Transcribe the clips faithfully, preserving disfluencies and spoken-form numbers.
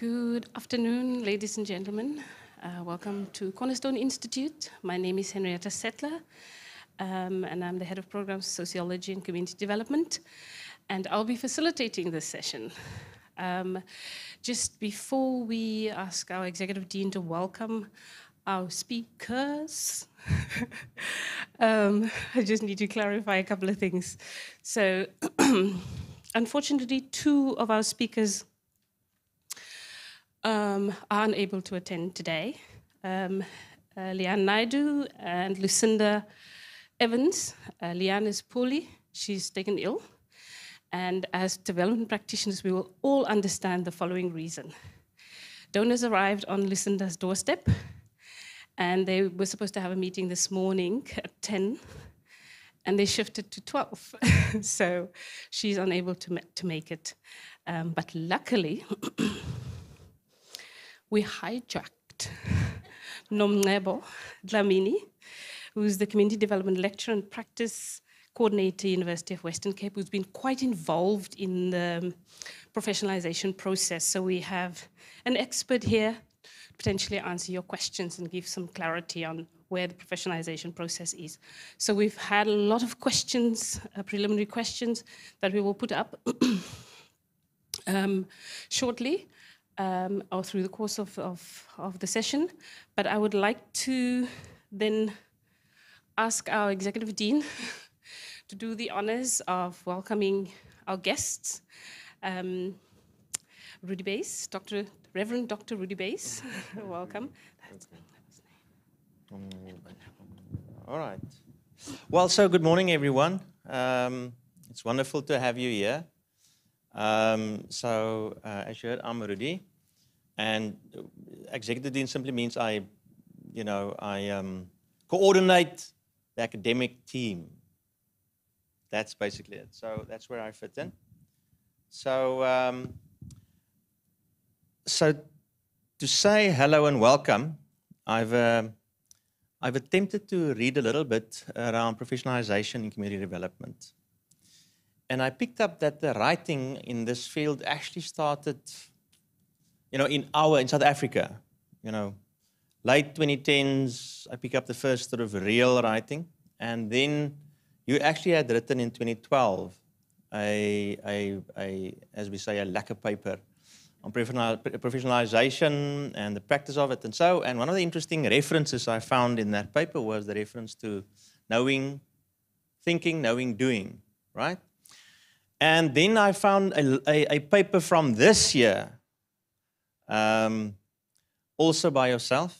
Good afternoon, ladies and gentlemen. Uh, welcome to Cornerstone Institute. My name is Henrietta Settler, um, and I'm the Head of Programs, Sociology and Community Development, and I'll be facilitating this session. Um, just before we ask our Executive Dean to welcome our speakers, um, I just need to clarify a couple of things. So, unfortunately, two of our speakers Um, are unable to attend today. Um, uh, Leanne Naidu and Lucinda Evans. Uh, Leanne is poorly, she's taken ill. And as development practitioners, we will all understand the following reason. Donors arrived on Lucinda's doorstep, and they were supposed to have a meeting this morning at ten, and they shifted to twelve. So she's unable to, ma to make it. Um, but luckily, we hijacked Nomncebo Dlamini, who's the Community Development Lecturer and Practice Coordinator, University of Western Cape, who's been quite involved in the professionalization process. So we have an expert here to potentially answer your questions and give some clarity on where the professionalization process is. So we've had a lot of questions, uh, preliminary questions, that we will put up um, shortly. Um, or through the course of, of, of the session. But I would like to then ask our Executive Dean to do the honors of welcoming our guests. Um, Rudy Buys, Doctor Reverend Doctor Rudy Buys, welcome. That's All right. Well, so good morning, everyone. Um, it's wonderful to have you here. Um, so, uh, as you heard, I'm Rudy, and Executive Dean simply means I, you know, I um, coordinate the academic team. That's basically it. So that's where I fit in. So, um, so to say hello and welcome, I've uh, I've attempted to read a little bit around professionalization in community development. And I picked up that the writing in this field actually started, you know, in our, in South Africa, you know, late twenty tens, I picked up the first sort of real writing. And then you actually had written in twenty twelve, a, a, a as we say, a lacquer paper on professionalization and the practice of it and so. And one of the interesting references I found in that paper was the reference to knowing, thinking, knowing, doing, right? And then I found a, a, a paper from this year, um, also by yourself,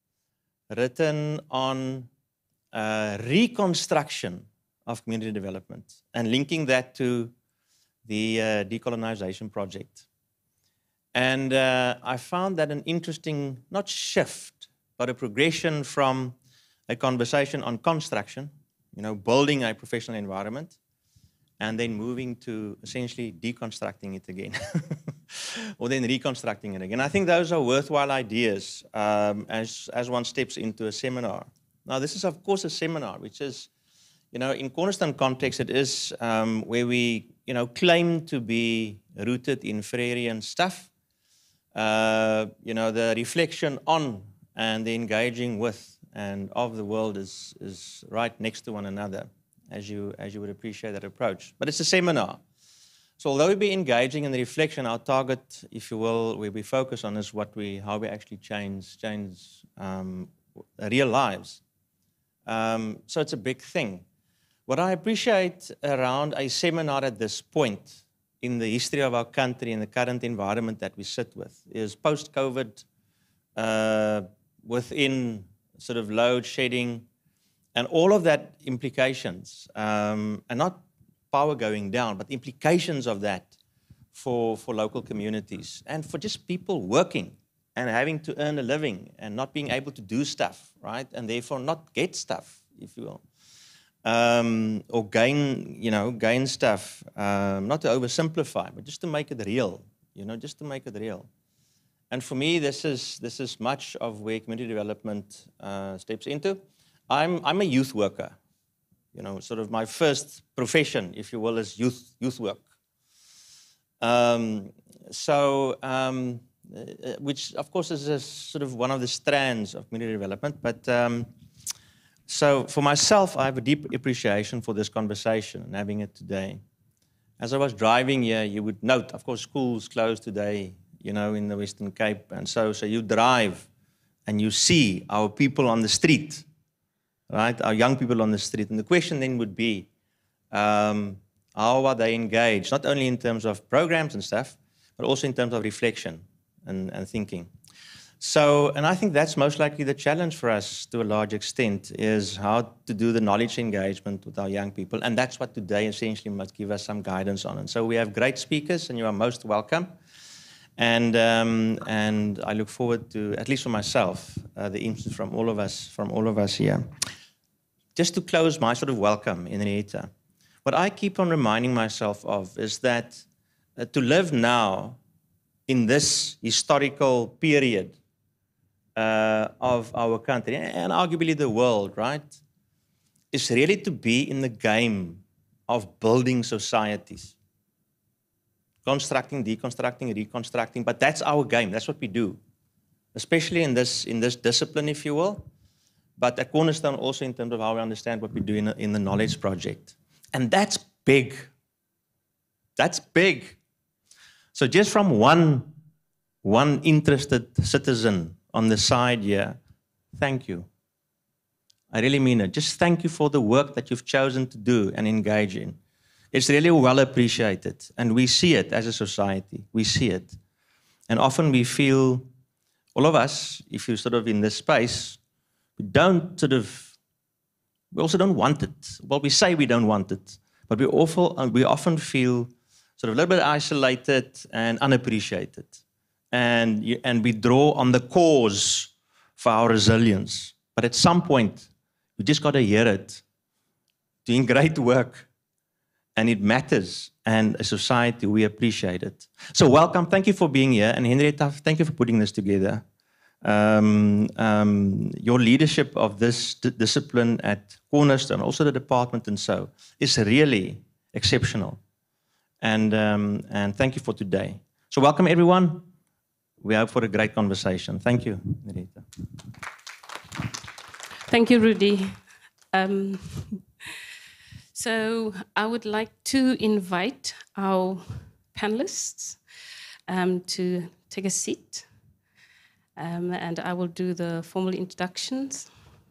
written on uh, reconstruction of community development and linking that to the uh, decolonization project. And uh, I found that an interesting, not shift, but a progression from a conversation on construction, you know, building a professional environment, and then moving to essentially deconstructing it again, or then reconstructing it again. I think those are worthwhile ideas um, as, as one steps into a seminar. Now, this is, of course, a seminar, which is, you know, in Cornerstone context, it is um, where we, you know, claim to be rooted in Freirean stuff, uh, you know, the reflection on and the engaging with and of the world is, is right next to one another. As you, as you would appreciate that approach. But it's a seminar. So although we be engaging in the reflection, our target, if you will, where we focus on is what we, how we actually change, change um, real lives. Um, so it's a big thing. What I appreciate around a seminar at this point in the history of our country and the current environment that we sit with is post-COVID, uh, within sort of load shedding, and all of that implications, um, and not power going down, but the implications of that for, for local communities and for just people working and having to earn a living and not being able to do stuff, right? And therefore not get stuff, if you will. Um, or gain, you know, gain stuff, um, not to oversimplify, but just to make it real, you know, just to make it real. And for me, this is, this is much of where community development uh, steps into. I'm, I'm a youth worker, you know, sort of my first profession, if you will, is youth, youth work. Um, so, um, uh, which of course is a sort of one of the strands of community development. But um, so for myself, I have a deep appreciation for this conversation and having it today. As I was driving here, you would note, of course, schools closed today, you know, in the Western Cape. And so, so you drive and you see our people on the street, right? Our young people on the street. And the question then would be, um, how are they engaged? Not only in terms of programs and stuff, but also in terms of reflection and, and thinking. So, and I think that's most likely the challenge for us to a large extent, is how to do the knowledge engagement with our young people. And that's what today essentially must give us some guidance on. And so we have great speakers, and you are most welcome. And, um, and I look forward to, at least for myself, uh, the input from all of us, from all of us here. Just to close my sort of welcome, Henrietta, what I keep on reminding myself of is that uh, to live now in this historical period Uh, of our country, and arguably the world, right, is really to be in the game of building societies. Constructing, deconstructing, reconstructing, but that's our game, that's what we do. Especially in this, in this discipline, if you will, but at Cornerstone also in terms of how we understand what we do in, in the Knowledge Project. And that's big. That's big. So just from one, one interested citizen on the side here, thank you. I really mean it. Just thank you for the work that you've chosen to do and engage in. It's really well appreciated. And we see it as a society. We see it. And often we feel, all of us, if you're sort of in this space, we don't sort of, we also don't want it. Well, we say we don't want it, but we, awful, we often feel sort of a little bit isolated and unappreciated. And, you, and we draw on the cause for our resilience. But at some point, we just got to hear it. Doing great work, and it matters. And as a society, we appreciate it. So welcome, thank you for being here. And Henrietta, thank you for putting this together. Um, um, your leadership of this discipline at Cornerstone, also the department and so, is really exceptional. And, um, and thank you for today. So welcome, everyone. We hope for a great conversation. Thank you, Henrietta. Thank you, Rudy. Um, so I would like to invite our panelists um, to take a seat. Um, and I will do the formal introductions.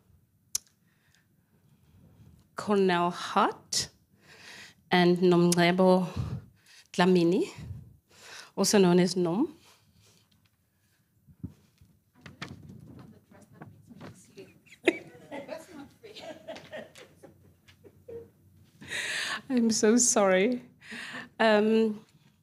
Cornell Hart and Nomcebo Dlamini, also known as Nom. I'm so sorry. Um,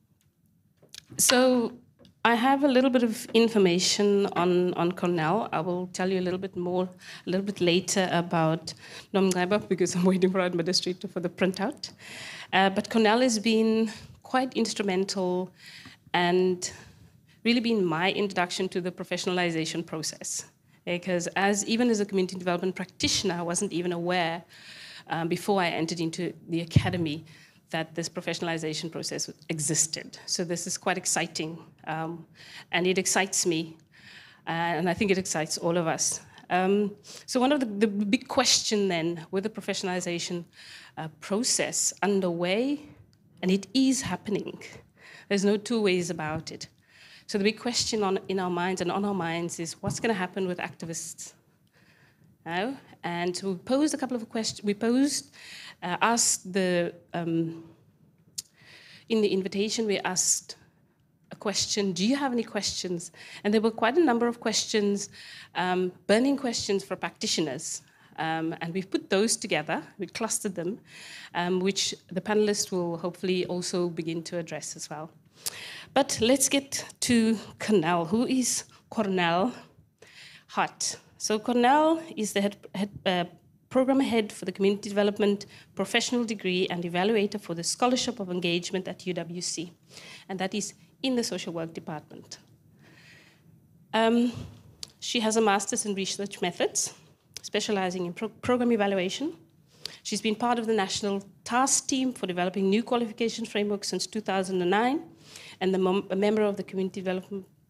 so I have a little bit of information on, on Cornell. I will tell you a little bit more, a little bit later about Nomcebo, because I'm waiting for our administrator for the printout. Uh, but Cornell has been quite instrumental and really been my introduction to the professionalization process. Because as even as a community development practitioner, I wasn't even aware Um, before I entered into the academy that this professionalization process existed. So this is quite exciting, um, and it excites me, uh, and I think it excites all of us. Um, so one of the, the big question then, with the professionalization uh, process underway, and it is happening, there's no two ways about it. So the big question on, in our minds and on our minds is, what's going to happen with activists? Now, and so we posed a couple of questions. We posed, uh, asked the, um, in the invitation, we asked a question, do you have any questions? And there were quite a number of questions, um, burning questions for practitioners. Um, and we've put those together, we clustered them, um, which the panelists will hopefully also begin to address as well. But let's get to Cornell. Who is Cornell Hart? So Cornell is the head, head, uh, program head for the Community Development Professional Degree and evaluator for the Scholarship of Engagement at U W C. And that is in the Social Work Department. Um, she has a master's in research methods, specializing in pro program evaluation. She's been part of the National Task Team for developing new qualification frameworks since two thousand nine, and the mem a member of the Community Development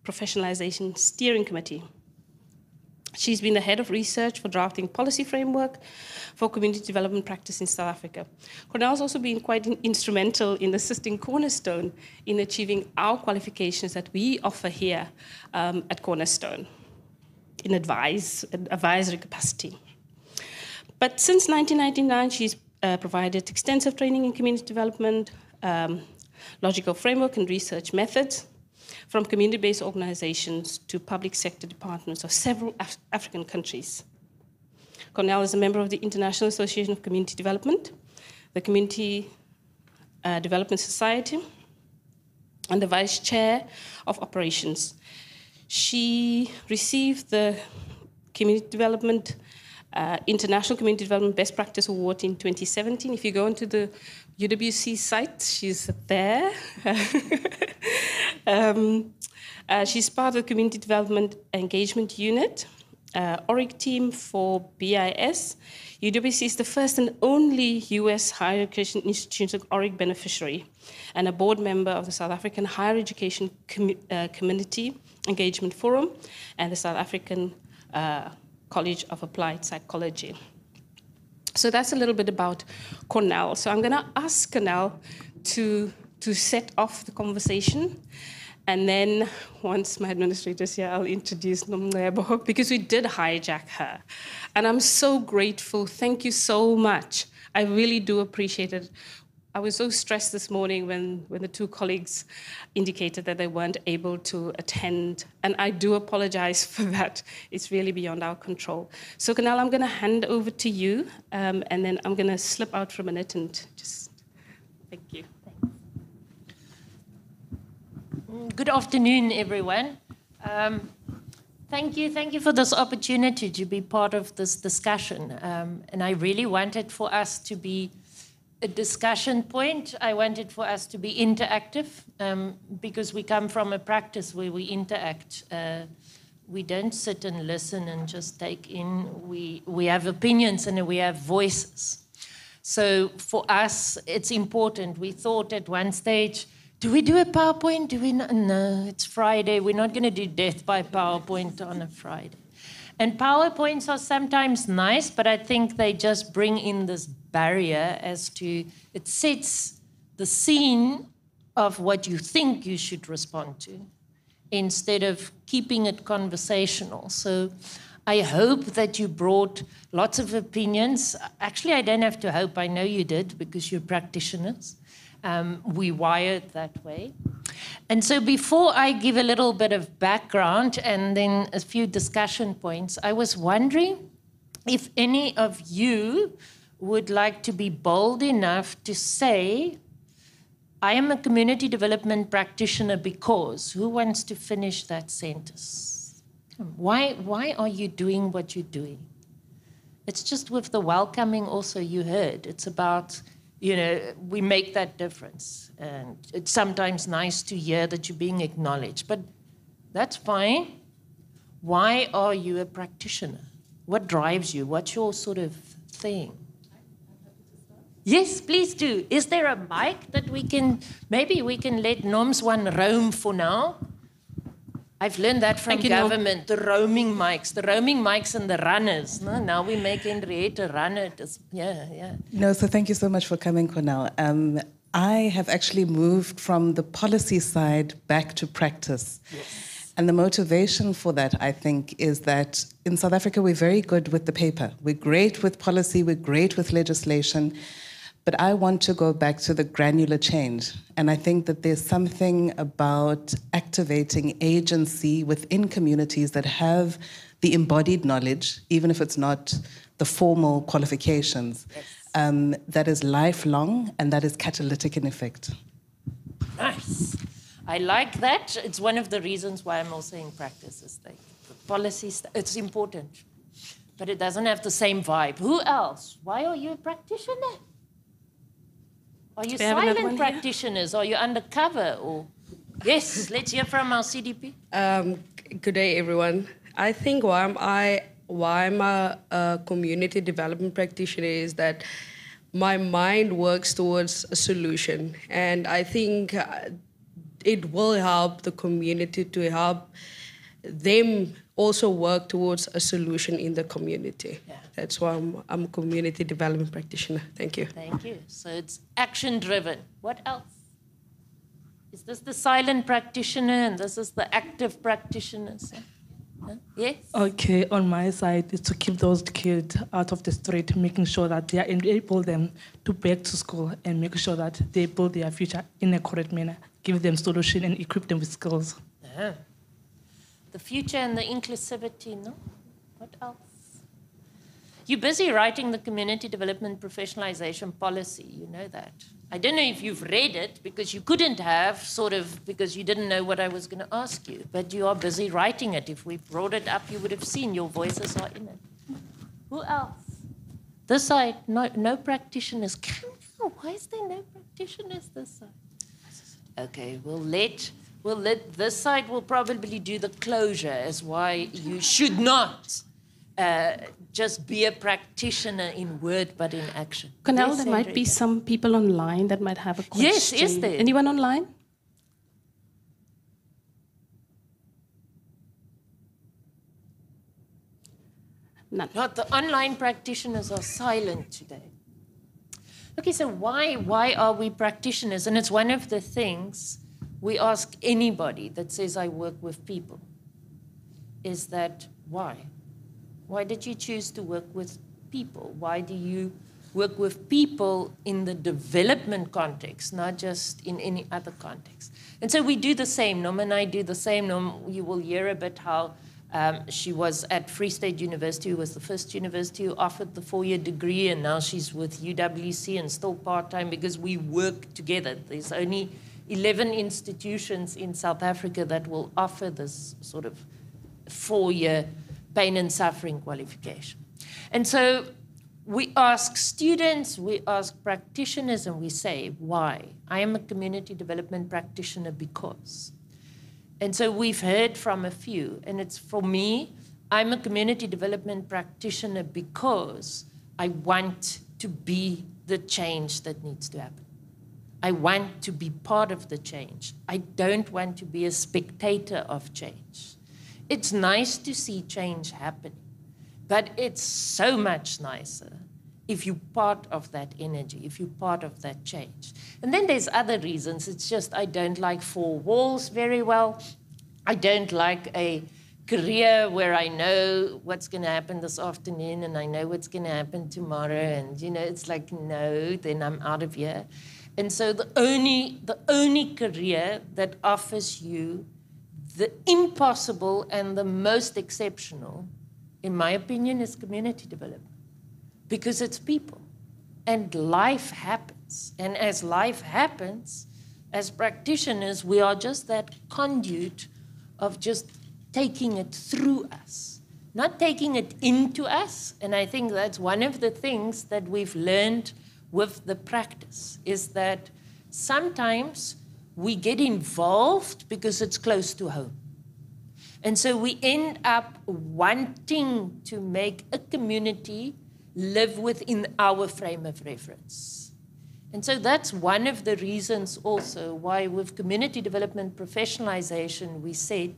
Professionalization Steering Committee. She's been the head of research for drafting policy framework for community development practice in South Africa. Cornel's also been quite instrumental in assisting Cornerstone in achieving our qualifications that we offer here um, at Cornerstone in advise, advisory capacity. But since nineteen ninety-nine, she's uh, provided extensive training in community development, um, logical framework and research methods, from community-based organizations to public sector departments of several Af African countries. Cornel is a member of the International Association of Community Development, the Community uh, Development Society, and the vice chair of operations. She received the Community Development, uh, International Community Development Best Practice Award in twenty seventeen. If you go into the U W C site, she's there. um, uh, she's part of the Community Development Engagement Unit, uh, O R I C team for B I S. U W C is the first and only U S higher education institution O R I C beneficiary, and a board member of the South African Higher Education Com uh, Community Engagement Forum and the South African uh, College of Applied Psychology. So that's a little bit about Cornel. So I'm going to ask Cornel to, to set off the conversation. And then once my administrator's here, I'll introduce Nomcebo, because we did hijack her. And I'm so grateful. Thank you so much. I really do appreciate it. I was so stressed this morning when, when the two colleagues indicated that they weren't able to attend. And I do apologize for that. It's really beyond our control. So, Cornel, I'm going to hand over to you, um, and then I'm going to slip out for a minute and just, thank you. Good afternoon, everyone. Um, thank you. Thank you for this opportunity to be part of this discussion. Um, and I really wanted for us to be a discussion point. I wanted for us to be interactive, um, because we come from a practice where we interact. Uh, we don't sit and listen and just take in. We, we have opinions and we have voices. So for us, it's important. We thought at one stage, do we do a PowerPoint? Do we not? No, it's Friday. We're not going to do death by PowerPoint on a Friday. And PowerPoints are sometimes nice, but I think they just bring in this barrier as to, it sets the scene of what you think you should respond to instead of keeping it conversational. So I hope that you brought lots of opinions. Actually, I don't have to hope. I know you did, because you're practitioners. Um, we wired that way. And so before I give a little bit of background and then a few discussion points, I was wondering if any of you would like to be bold enough to say, I am a community development practitioner because. Who wants to finish that sentence? Why, why are you doing what you're doing? It's just with the welcoming also you heard. It's about, you know, we make that difference. And it's sometimes nice to hear that you're being acknowledged, but that's fine. Why are you a practitioner? What drives you? What's your sort of thing? Yes, please do. Is there a mic that we can, maybe we can let Noms one roam for now? I've learned that from you, government, Nom. The roaming mics, the roaming mics and the runners. No? Now we make Henrietta run it. Yeah, yeah. No, so thank you so much for coming, Cornel. Um, I have actually moved from the policy side back to practice. Yes. And the motivation for that, I think, is that in South Africa, we're very good with the paper. We're great with policy, we're great with legislation, but I want to go back to the granular change. And I think that there's something about activating agency within communities that have the embodied knowledge, even if it's not the formal qualifications, yes. um, that is lifelong and that is catalytic in effect. Nice. I like that. It's one of the reasons why I'm also in practice. Is like the policy, it's important, but it doesn't have the same vibe. Who else? Why are you a practitioner? Are you silent practitioners? Here? Are you undercover? Or yes, let's hear from our C D P. Um, good day, everyone. I think why I'm, I, why I'm a, a community development practitioner is that my mind works towards a solution. And I think uh, it will help the community to help them also work towards a solution in the community. Yeah. That's why I'm, I'm a community development practitioner. Thank you. Thank you. So it's action-driven. What else? Is this the silent practitioner and this is the active practitioners? Huh? Yes? Okay, on my side is to keep those kids out of the street, making sure that they are enable them to back to school and make sure that they build their future in a correct manner, give them solution and equip them with skills. Uh-huh. The future and the inclusivity, no? What else? You're busy writing the community development professionalization policy, you know that. I don't know if you've read it, because you couldn't have, sort of, because you didn't know what I was going to ask you, but you are busy writing it. If we brought it up, you would have seen your voices are in it. Who else? This side, no, no practitioners. Why is there no practitioners this side? Okay, we'll let, we'll let, this side will probably do the closure as why you should not Uh, just be a practitioner in word but in action. Cornel, Yes, there might be Hendrika. some people online that might have a question. Yes, is there? Anyone online? None. Not the online practitioners are silent today. Okay, so why, why are we practitioners? And it's one of the things we ask anybody that says, I work with people, is that why? Why did you choose to work with people? Why do you work with people in the development context, not just in any other context? And so we do the same. Nom and I do the same. Nom, you will hear a bit how um, she was at Free State University, who was the first university who offered the four-year degree, and now she's with U W C and still part-time because we work together. There's only eleven institutions in South Africa that will offer this sort of four-year pain and suffering qualification. And so we ask students, we ask practitioners, and we say, why? I am a community development practitioner because. And so we've heard from a few, and it's for me, I'm a community development practitioner because I want to be the change that needs to happen. I want to be part of the change. I don't want to be a spectator of change. It's nice to see change happening, but it's so much nicer if you're part of that energy, if you're part of that change. And then there's other reasons. It's just I don't like four walls very well. I don't like a career where I know what's going to happen this afternoon and I know what's going to happen tomorrow. And, you know, it's like, no, then I'm out of here. And so the only, the only career that offers you the impossible and the most exceptional, in my opinion, is community development. Because it's people. And life happens. And as life happens, as practitioners, we are just that conduit of just taking it through us, not taking it into us. And I think that's one of the things that we've learned with the practice, is that sometimes we get involved because it's close to home. And so we end up wanting to make a community live within our frame of reference. And so that's one of the reasons also why with community development professionalization, we said,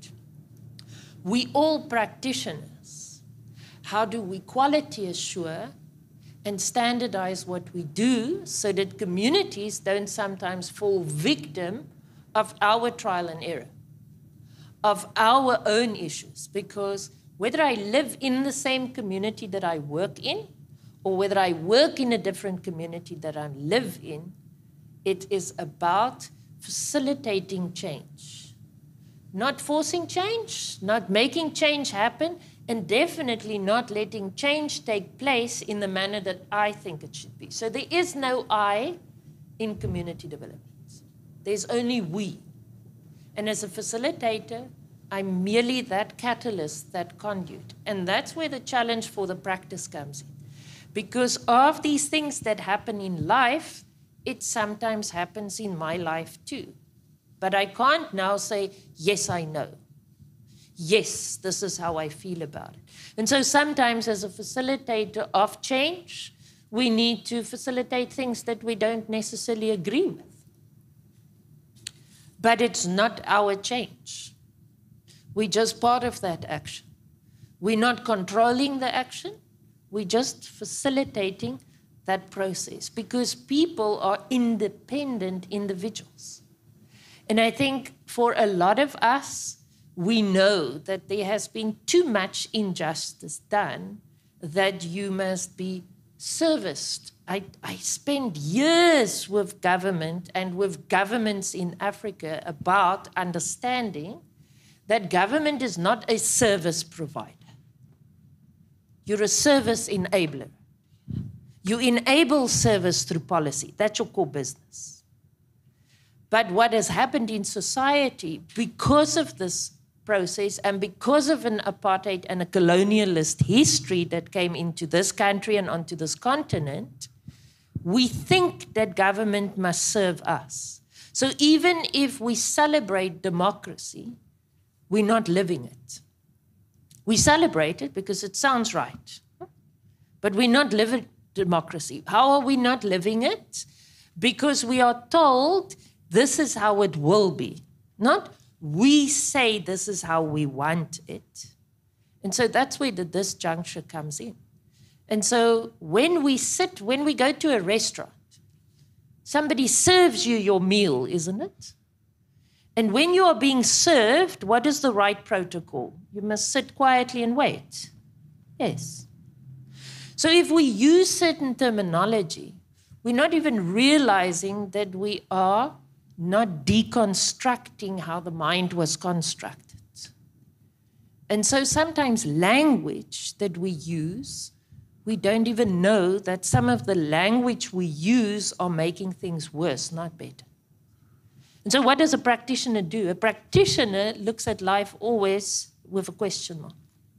we all practitioners, how do we quality assure and standardize what we do so that communities don't sometimes fall victim of our trial and error, of our own issues? Because whether I live in the same community that I work in, or whether I work in a different community that I live in, it is about facilitating change. Not forcing change, not making change happen, and definitely not letting change take place in the manner that I think it should be. So there is no I in community development. There's only we. And as a facilitator, I'm merely that catalyst, that conduit. And that's where the challenge for the practice comes in. Because of these things that happen in life, it sometimes happens in my life too. But I can't now say, yes, I know. Yes, this is how I feel about it. And so sometimes as a facilitator of change, we need to facilitate things that we don't necessarily agree with. But it's not our change. We're just part of that action. We're not controlling the action. We're just facilitating that process because people are independent individuals. And I think for a lot of us, we know that there has been too much injustice done that you must be serviced. I, I spent years with government and with governments in Africa about understanding that government is not a service provider. You're a service enabler. You enable service through policy. That's your core business. But what has happened in society because of this process and because of an apartheid and a colonialist history that came into this country and onto this continent, we think that government must serve us. So even if we celebrate democracy, we're not living it. We celebrate it because it sounds right, but we're not living democracy. How are we not living it? Because we are told this is how it will be, not we say this is how we want it. And so that's where the disjuncture comes in. And so when we sit, when we go to a restaurant, somebody serves you your meal, isn't it? And when you are being served, what is the right protocol? You must sit quietly and wait. Yes. So if we use certain terminology, we're not even realizing that we are not deconstructing how the mind was constructed. And so sometimes language that we use, we don't even know that some of the language we use are making things worse, not better. And so what does a practitioner do? A practitioner looks at life always with a question mark.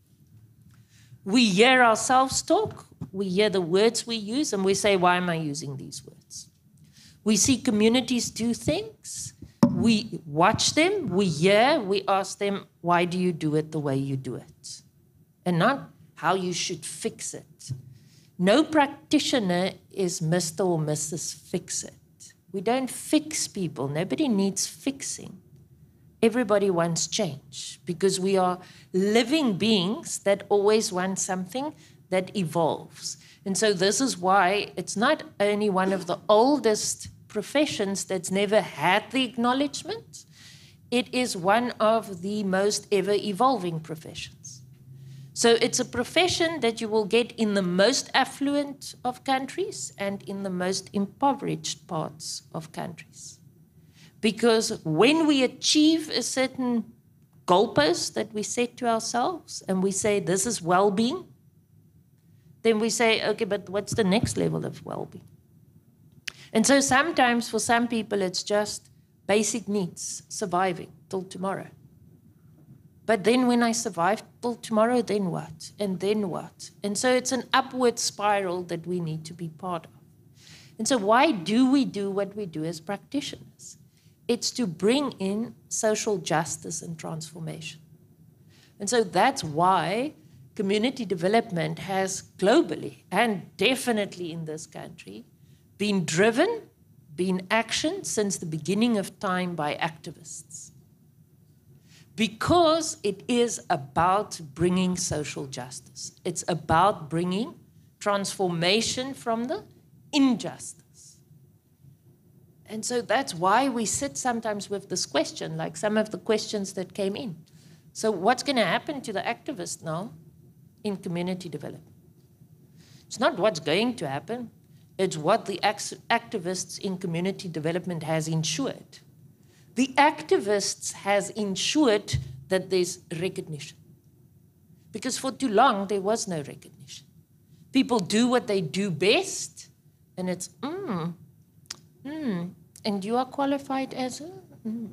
We hear ourselves talk, we hear the words we use, and we say, why am I using these words? We see communities do things, we watch them, we hear, we ask them, why do you do it the way you do it? And not how you should fix it. No practitioner is Mister or Missus Fix It. We don't fix people. Nobody needs fixing. Everybody wants change because we are living beings that always want something that evolves. And so this is why it's not only one of the oldest professions that's never had the acknowledgement, it is one of the most ever evolving professions. So it's a profession that you will get in the most affluent of countries and in the most impoverished parts of countries. Because when we achieve a certain goalpost that we set to ourselves and we say this is well-being, then we say, okay, but what's the next level of well-being? And so sometimes for some people it's just basic needs, surviving till tomorrow. But then when I survive till tomorrow, then what? And then what? And so it's an upward spiral that we need to be part of. And so why do we do what we do as practitioners? It's to bring in social justice and transformation. And so that's why community development has globally, and definitely in this country, been driven, been actioned since the beginning of time by activists. Because it is about bringing social justice. It's about bringing transformation from the injustice. And so that's why we sit sometimes with this question, like some of the questions that came in. So what's going to happen to the activists now in community development? It's not what's going to happen. It's what the activists in community development has ensured. The activists has ensured that there's recognition. Because for too long, there was no recognition. People do what they do best, and it's, mm, mm, and you are qualified as a, mm,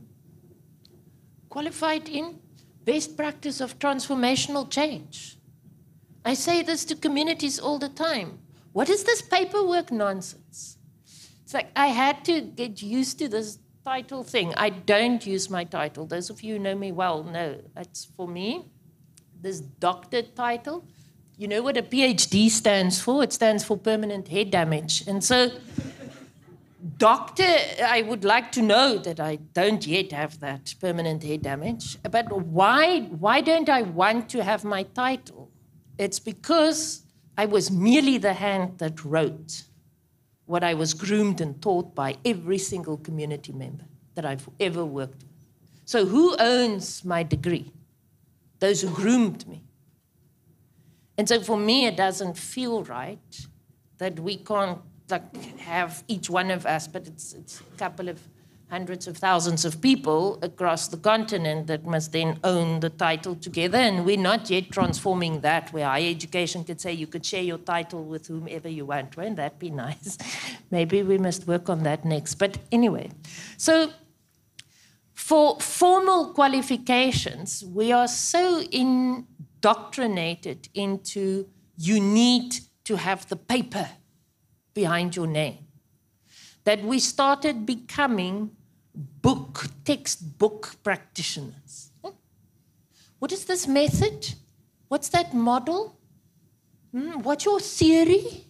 qualified in best practice of transformational change. I say this to communities all the time. What is this paperwork nonsense? It's like I had to get used to this title thing. I don't use my title. Those of you who know me well know it's for me, this doctor title. You know what a PhD stands for? It stands for permanent head damage. And so doctor, I would like to know that I don't yet have that permanent head damage, but why, why don't I want to have my title? It's because I was merely the hand that wrote what I was groomed and taught by every single community member that I've ever worked with. So who owns my degree? Those who groomed me. And so for me, it doesn't feel right that we can't like have each one of us, but it's, it's a couple of hundreds of thousands of people across the continent that must then own the title together. And we're not yet transforming that, where higher education could say you could share your title with whomever you want. Won't that be nice? Maybe we must work on that next. But anyway, so for formal qualifications, we are so indoctrinated into you need to have the paper behind your name that we started becoming book, textbook practitioners. What is this method? What's that model? Hmm? What's your theory?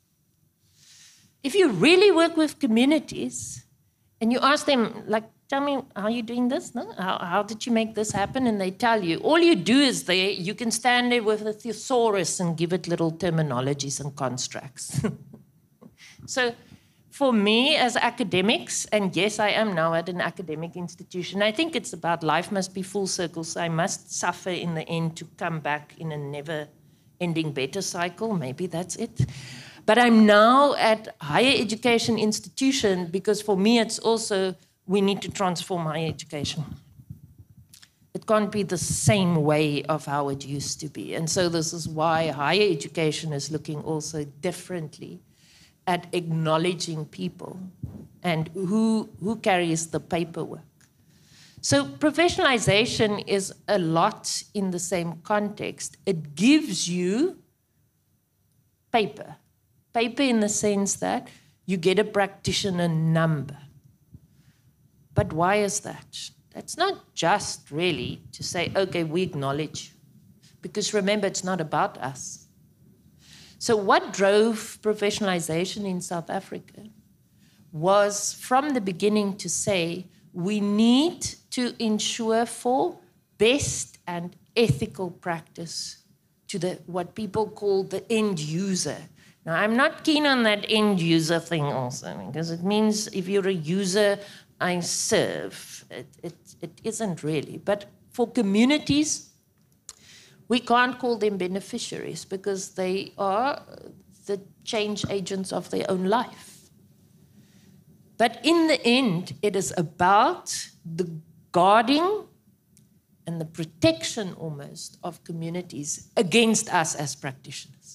If you really work with communities and you ask them, like, tell me, how are you doing this? No? How, how did you make this happen? And they tell you. All you do is there, you can stand there with a thesaurus and give it little terminologies and constructs. So for me as academics, and yes, I am now at an academic institution, I think it's about life must be full circle, so I must suffer in the end to come back in a never-ending better cycle. Maybe that's it. But I'm now at higher education institution because for me it's also we need to transform higher education. It can't be the same way of how it used to be. And so this is why higher education is looking also differently at acknowledging people and who, who carries the paperwork. So professionalization is a lot in the same context. It gives you paper. Paper in the sense that you get a practitioner number. But why is that? That's not just really to say, okay, we acknowledge you. Because remember, it's not about us. So what drove professionalization in South Africa was from the beginning to say we need to ensure for best and ethical practice to the what people call the end user. Now, I'm not keen on that end user thing also, because it means if you're a user, I serve. It, it, it isn't really. But for communities, we can't call them beneficiaries because they are the change agents of their own life. But in the end, it is about the guarding and the protection almost of communities against us as practitioners.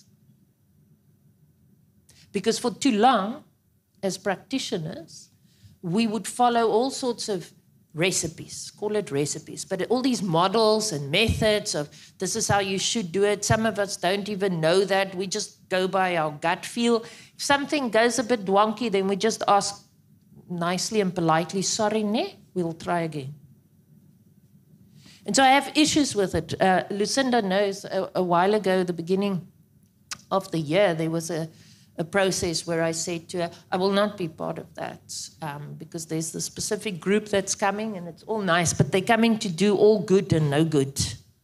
Because for too long, as practitioners, we would follow all sorts of recipes, call it recipes, but all these models and methods of this is how you should do it. Some of us don't even know that. We just go by our gut feel. If something goes a bit wonky, then we just ask nicely and politely, sorry, ne? We'll try again. And so I have issues with it. Uh, Lucinda knows a, a while ago, the beginning of the year, there was a a process where I said to her, I will not be part of that um, because there's the specific group that's coming and it's all nice, but they're coming to do all good and no good.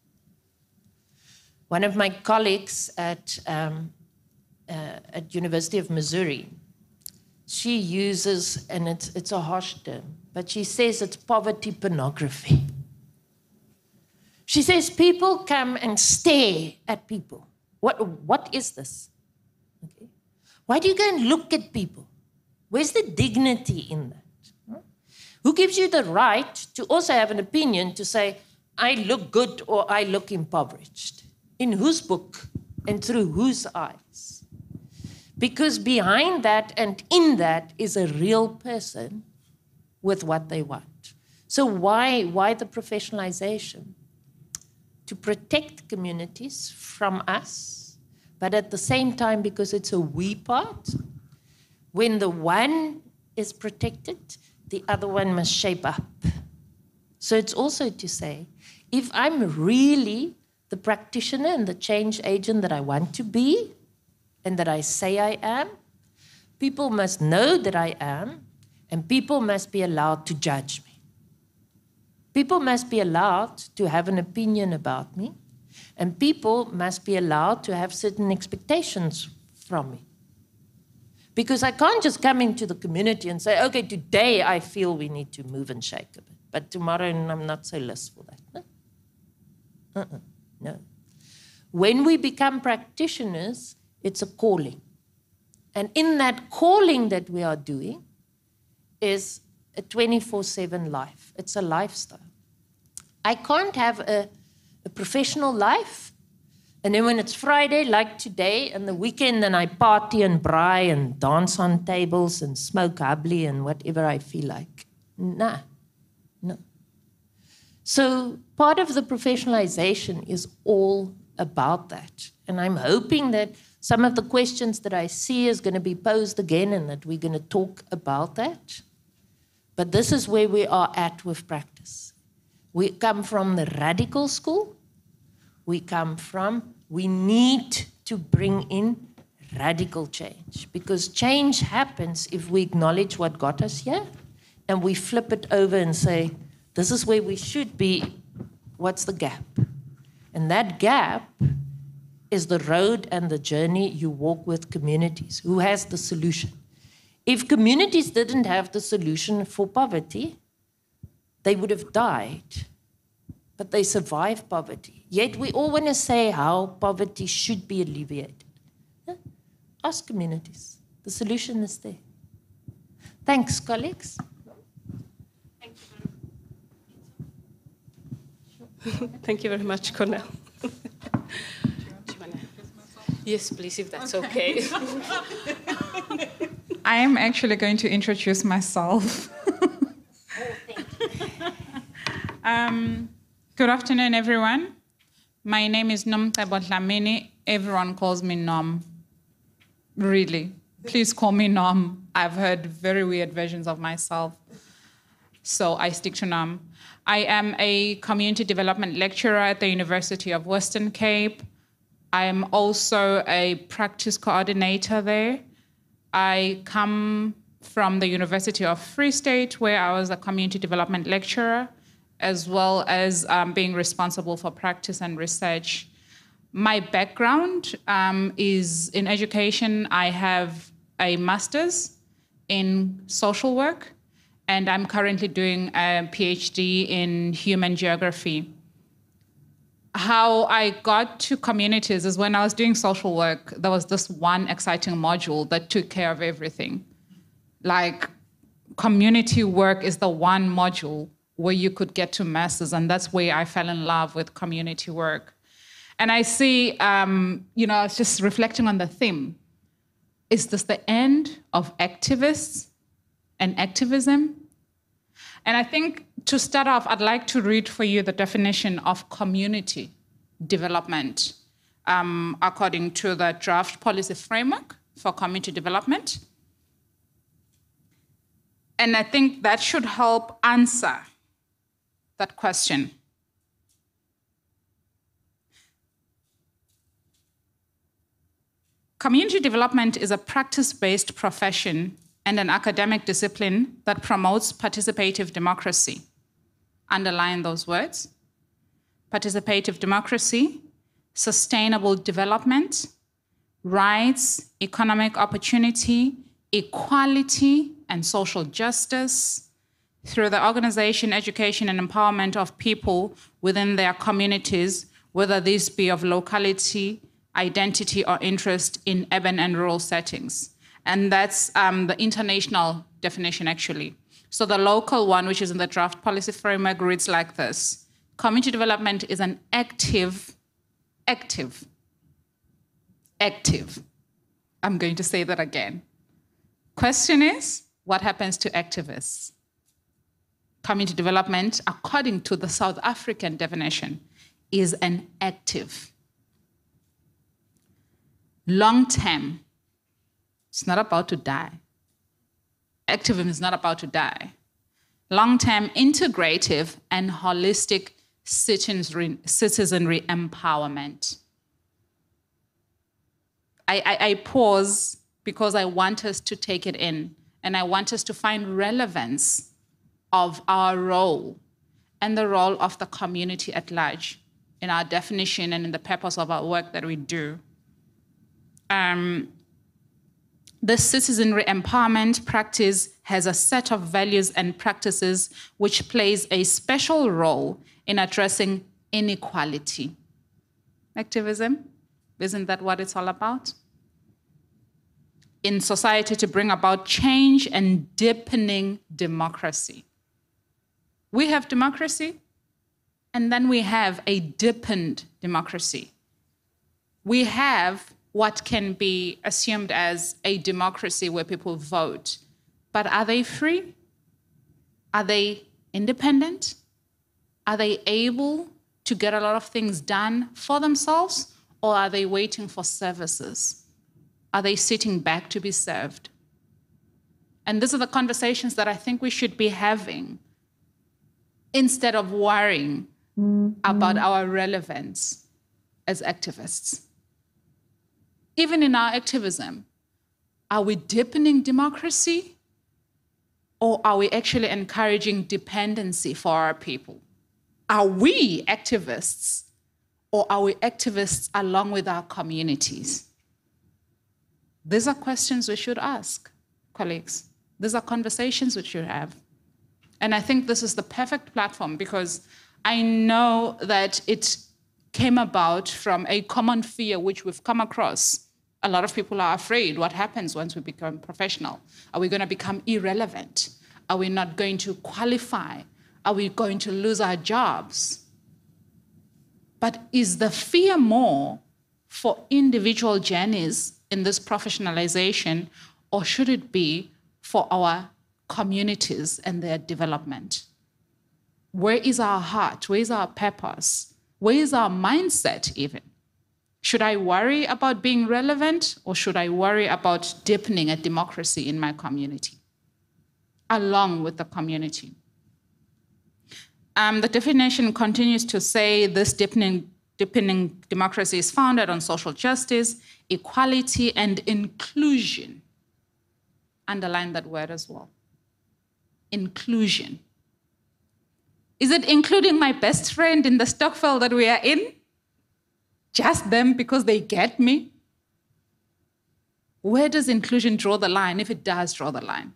One of my colleagues at, um, uh, at University of Missouri, she uses, and it's, it's a harsh term, but she says it's poverty pornography. She says people come and stare at people. What, what is this? Okay. Why do you go and look at people? Where's the dignity in that? Huh? Who gives you the right to also have an opinion to say, I look good or I look impoverished? In whose book and through whose eyes? Because behind that and in that is a real person with what they want. So why, why the professionalization? To protect communities from us, but at the same time, because it's a we part, when the one is protected, the other one must shape up. So it's also to say, if I'm really the practitioner and the change agent that I want to be, and that I say I am, people must know that I am, And people must be allowed to judge me. People must be allowed to have an opinion about me. And people must be allowed to have certain expectations from me. Because I can't just come into the community and say, okay, today I feel we need to move and shake a bit. But tomorrow I'm not so less for that. No. Uh-uh. No. When we become practitioners, it's a calling. And in that calling that we are doing is a twenty-four seven life. It's a lifestyle. I can't have a, a professional life, and then when it's Friday, like today, and the weekend, then I party and braai and dance on tables and smoke hubbly and whatever I feel like. Nah, no. So part of the professionalization is all about that. And I'm hoping that some of the questions that I see is going to be posed again and that we're going to talk about that. But this is where we are at with practice. We come from the radical school. We come from, we need to bring in radical change, because change happens if we acknowledge what got us here and we flip it over and say, this is where we should be, what's the gap? And that gap is the road and the journey you walk with communities. Who has the solution? If communities didn't have the solution for poverty, they would have died. But they survived poverty. Yet we all want to say how poverty should be alleviated. Yeah? Ask communities. The solution is there. Thanks, colleagues. Thank you very, Thank you very much, Cornel. Yes, please, if that's okay. I am actually going to introduce myself. um, good afternoon, everyone. My name is Nomcebo Dlamini. Everyone calls me Nom. Really, please call me Nom. I've heard very weird versions of myself, so I stick to Nom. I am a community development lecturer at the University of Western Cape. I am also a practice coordinator there. I come from the University of Free State, where I was a community development lecturer, as well as um, being responsible for practice and research. My background um, is in education. I have a master's in social work, and I'm currently doing a PhD in human geography. How I got to communities is when I was doing social work, there was this one exciting module that took care of everything. Like, community work is the one module where you could get to masses, and that's where I fell in love with community work. And I see, um, you know, I was just reflecting on the theme. Is this the end of activists and activism? And I think to start off, I'd like to read for you the definition of community development um, according to the draft policy framework for community development. And I think that should help answer that question. Community development is a practice-based profession and an academic discipline that promotes participative democracy. Underline those words. Participative democracy, sustainable development, rights, economic opportunity, equality, and social justice through the organization, education, and empowerment of people within their communities, whether these be of locality, identity, or interest in urban and rural settings. And that's um, the international definition, actually. So the local one, which is in the draft policy framework, reads like this. Community development is an active, active, active. I'm going to say that again. Question is, what happens to activists? Community development, according to the South African definition, is an active, long-term. It's not about to die. Activism is not about to die. Long-term, integrative, and holistic citizenry, citizenry empowerment. I, I, I pause because I want us to take it in and I want us to find relevance of our role and the role of the community at large in our definition and in the purpose of our work that we do. Um, the citizenry empowerment practice has a set of values and practices which plays a special role in addressing inequality. Activism, isn't that what it's all about? In society, to bring about change and deepening democracy. We have democracy, and then we have a deepened democracy. We have what can be assumed as a democracy where people vote, but are they free? Are they independent? Are they able to get a lot of things done for themselves, or are they waiting for services? Are they sitting back to be served? And these are the conversations that I think we should be having instead of worrying mm-hmm. about our relevance as activists. Even in our activism, are we deepening democracy, or are we actually encouraging dependency for our people? Are we activists, or are we activists along with our communities? These are questions we should ask, colleagues. These are conversations we should have. And I think this is the perfect platform, because I know that it came about from a common fear which we've come across. A lot of people are afraid. What happens once we become professional? Are we going to become irrelevant? Are we not going to qualify? Are we going to lose our jobs? But is the fear more for individual journeys in this professionalization, or should it be for our communities and their development? Where is our heart? Where is our purpose? Where is our mindset even? Should I worry about being relevant, or should I worry about deepening a democracy in my community, along with the community? Um, the definition continues to say this deepening, deepening democracy is founded on social justice, equality, and inclusion. Underline that word as well. Inclusion. Is it including my best friend in the Stokvel that we are in? Just them because they get me? Where does inclusion draw the line, if it does draw the line?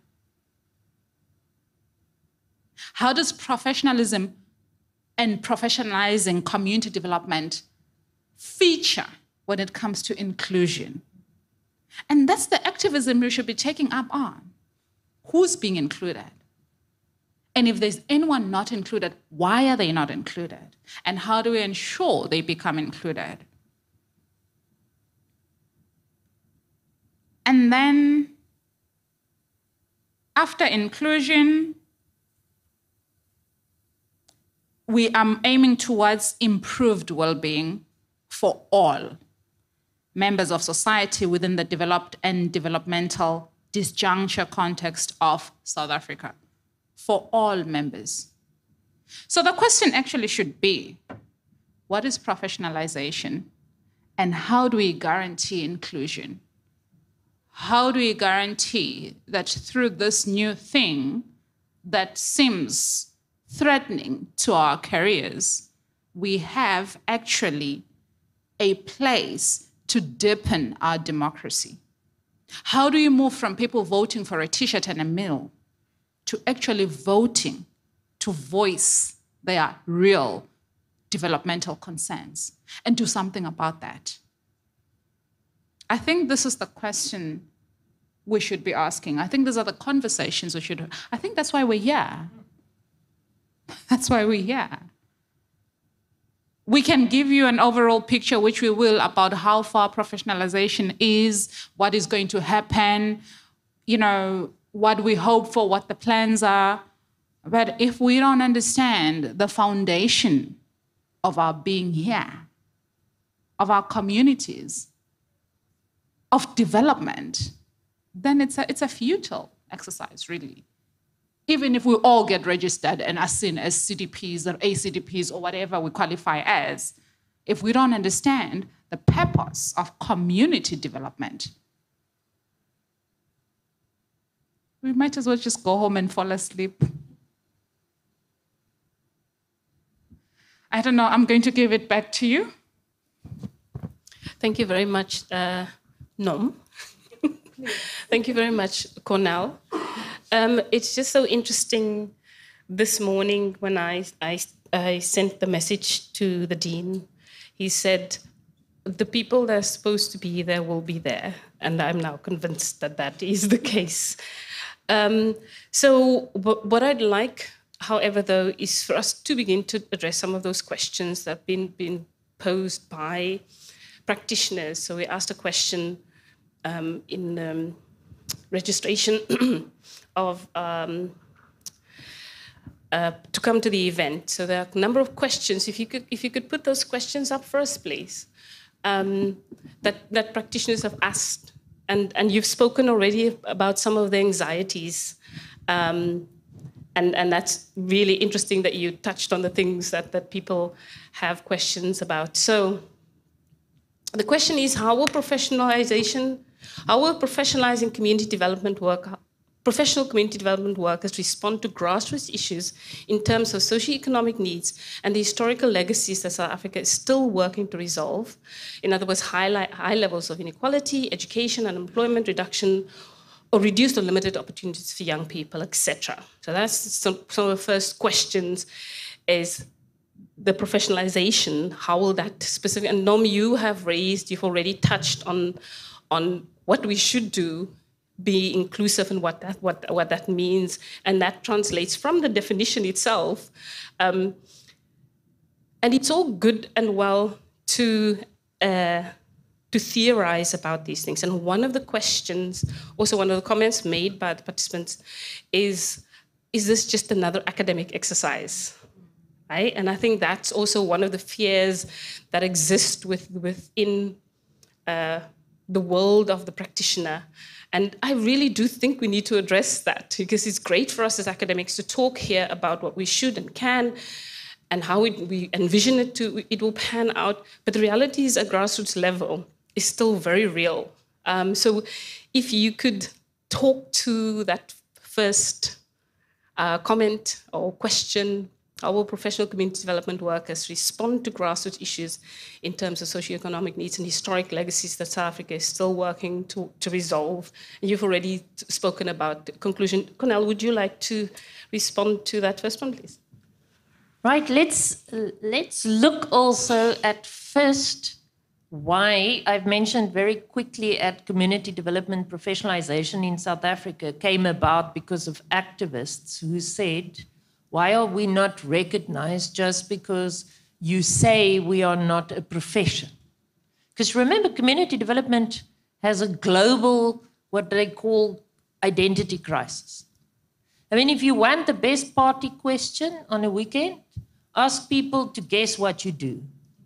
How does professionalism and professionalizing community development feature when it comes to inclusion? And that's the activism we should be taking up on. Who's being included? And if there's anyone not included, why are they not included? And how do we ensure they become included? And then, after inclusion, we are aiming towards improved well-being for all members of society within the developed and developmental disjuncture context of South Africa, for all members. So the question actually should be, what is professionalization, and how do we guarantee inclusion? How do we guarantee that through this new thing that seems threatening to our careers, we have actually a place to deepen our democracy? How do you move from people voting for a T-shirt and a meal to actually voting to voice their real developmental concerns and do something about that? I think this is the question we should be asking. I think these are the conversations we should. I think that's why we're here. That's why we're here. We can give you an overall picture, which we will, about how far professionalization is, what is going to happen, you know, what we hope for, what the plans are. But if we don't understand the foundation of our being here, of our communities, of development, then it's a, it's a futile exercise, really. Even if we all get registered and are seen as C D Ps or A C D Ps or whatever we qualify as, if we don't understand the purpose of community development, we might as well just go home and fall asleep. I don't know, I'm going to give it back to you. Thank you very much, uh, Nom. Thank you very much, Cornell. Um, it's just so interesting this morning when I, I, I sent the message to the dean. He said, the people that are supposed to be there will be there. And I'm now convinced that that is the case. Um, so what I'd like, however, though, is for us to begin to address some of those questions that have been, been posed by practitioners. So we asked a question um, in um, registration of um, uh, to come to the event. So there are a number of questions. If you could, if you could put those questions up for us, please, um, that, that practitioners have asked. And, and you've spoken already about some of the anxieties. Um, and, and that's really interesting that you touched on the things that, that people have questions about. So the question is, how will professionalization, how will professionalizing community development work, professional community development workers respond to grassroots issues in terms of socioeconomic needs and the historical legacies that South Africa is still working to resolve? In other words, high, high levels of inequality, education and employment reduction, or reduced or limited opportunities for young people, et cetera. So that's some, some of the first questions is the professionalization, how will that specific, and Nom, you have raised, you've already touched on, on what we should do, be inclusive and what that, what, what that means, and that translates from the definition itself. Um, and it's all good and well to, uh, to theorize about these things. And one of the questions, also one of the comments made by the participants is, is this just another academic exercise? Right? And I think that's also one of the fears that exist with, within uh, the world of the practitioner. And I really do think we need to address that, because it's great for us as academics to talk here about what we should and can and how it, we envision it to, it will pan out. But the reality is at grassroots level is still very real. Um, so if you could talk to that first uh, comment or question, how will professional community development workers respond to grassroots issues in terms of socioeconomic needs and historic legacies that South Africa is still working to, to resolve? And you've already spoken about the conclusion. Cornell, would you like to respond to that first one, please? Right, let's, let's look also at first why I've mentioned very quickly at community development professionalization in South Africa came about because of activists who said, why are we not recognized just because you say we are not a profession? Because remember, community development has a global, what they call identity crisis. I mean, if you want the best party question on a weekend, ask people to guess what you do.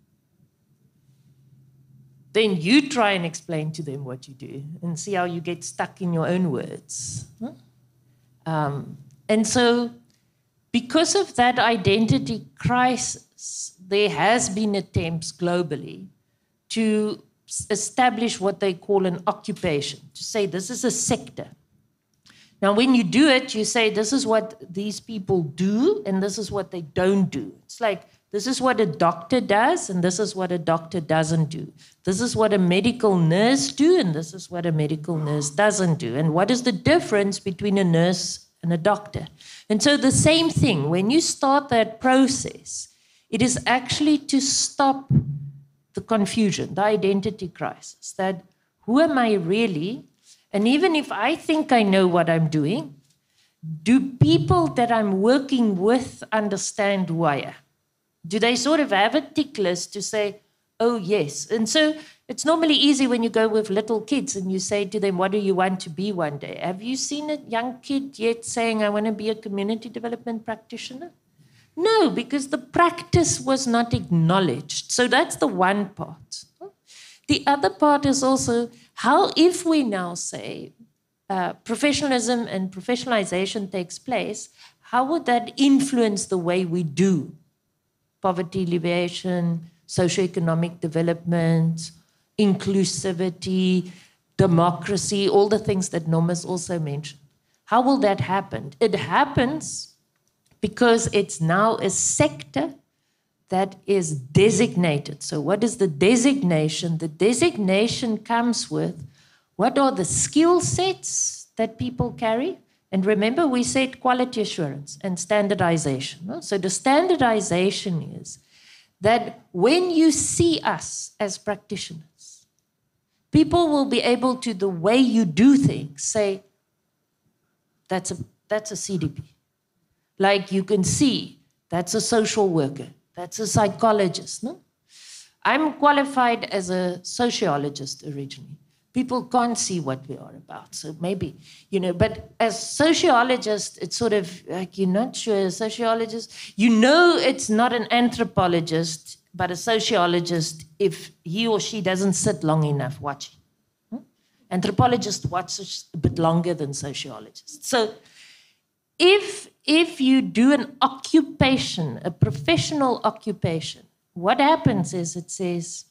Then you try and explain to them what you do and see how you get stuck in your own words. Um, and so, because of that identity crisis, there has been attempts globally to establish what they call an occupation, to say this is a sector. Now, when you do it, you say this is what these people do and this is what they don't do. It's like this is what a doctor does and this is what a doctor doesn't do. This is what a medical nurse do and this is what a medical nurse doesn't do. And what is the difference between a nurse and a doctor? And so the same thing, when you start that process, it is actually to stop the confusion, the identity crisis, that who am I really? And even if I think I know what I'm doing, do people that I'm working with understand who I am? Do they sort of have a tick list to say, oh, yes? And so it's normally easy when you go with little kids and you say to them, what do you want to be one day? Have you seen a young kid yet saying, I want to be a community development practitioner? No, because the practice was not acknowledged. So that's the one part. The other part is also how, if we now say uh, professionalism and professionalization takes place, how would that influence the way we do poverty alleviation, socioeconomic development, inclusivity, democracy, all the things that Nom has also mentioned? How will that happen? It happens because it's now a sector that is designated. So what is the designation? The designation comes with what are the skill sets that people carry? And remember, we said quality assurance and standardization. No? So the standardization is that when you see us as practitioners, people will be able to, the way you do things, say, that's a, that's a C D P. Like you can see, that's a social worker, that's a psychologist. No? I'm qualified as a sociologist originally. People can't see what we are about. So maybe, you know, but as sociologists, it's sort of like you're not sure, a sociologist, you know it's not an anthropologist, but a sociologist if he or she doesn't sit long enough watching. Hmm? Anthropologists watch a bit longer than sociologists. So if, if you do an occupation, a professional occupation, what happens is it says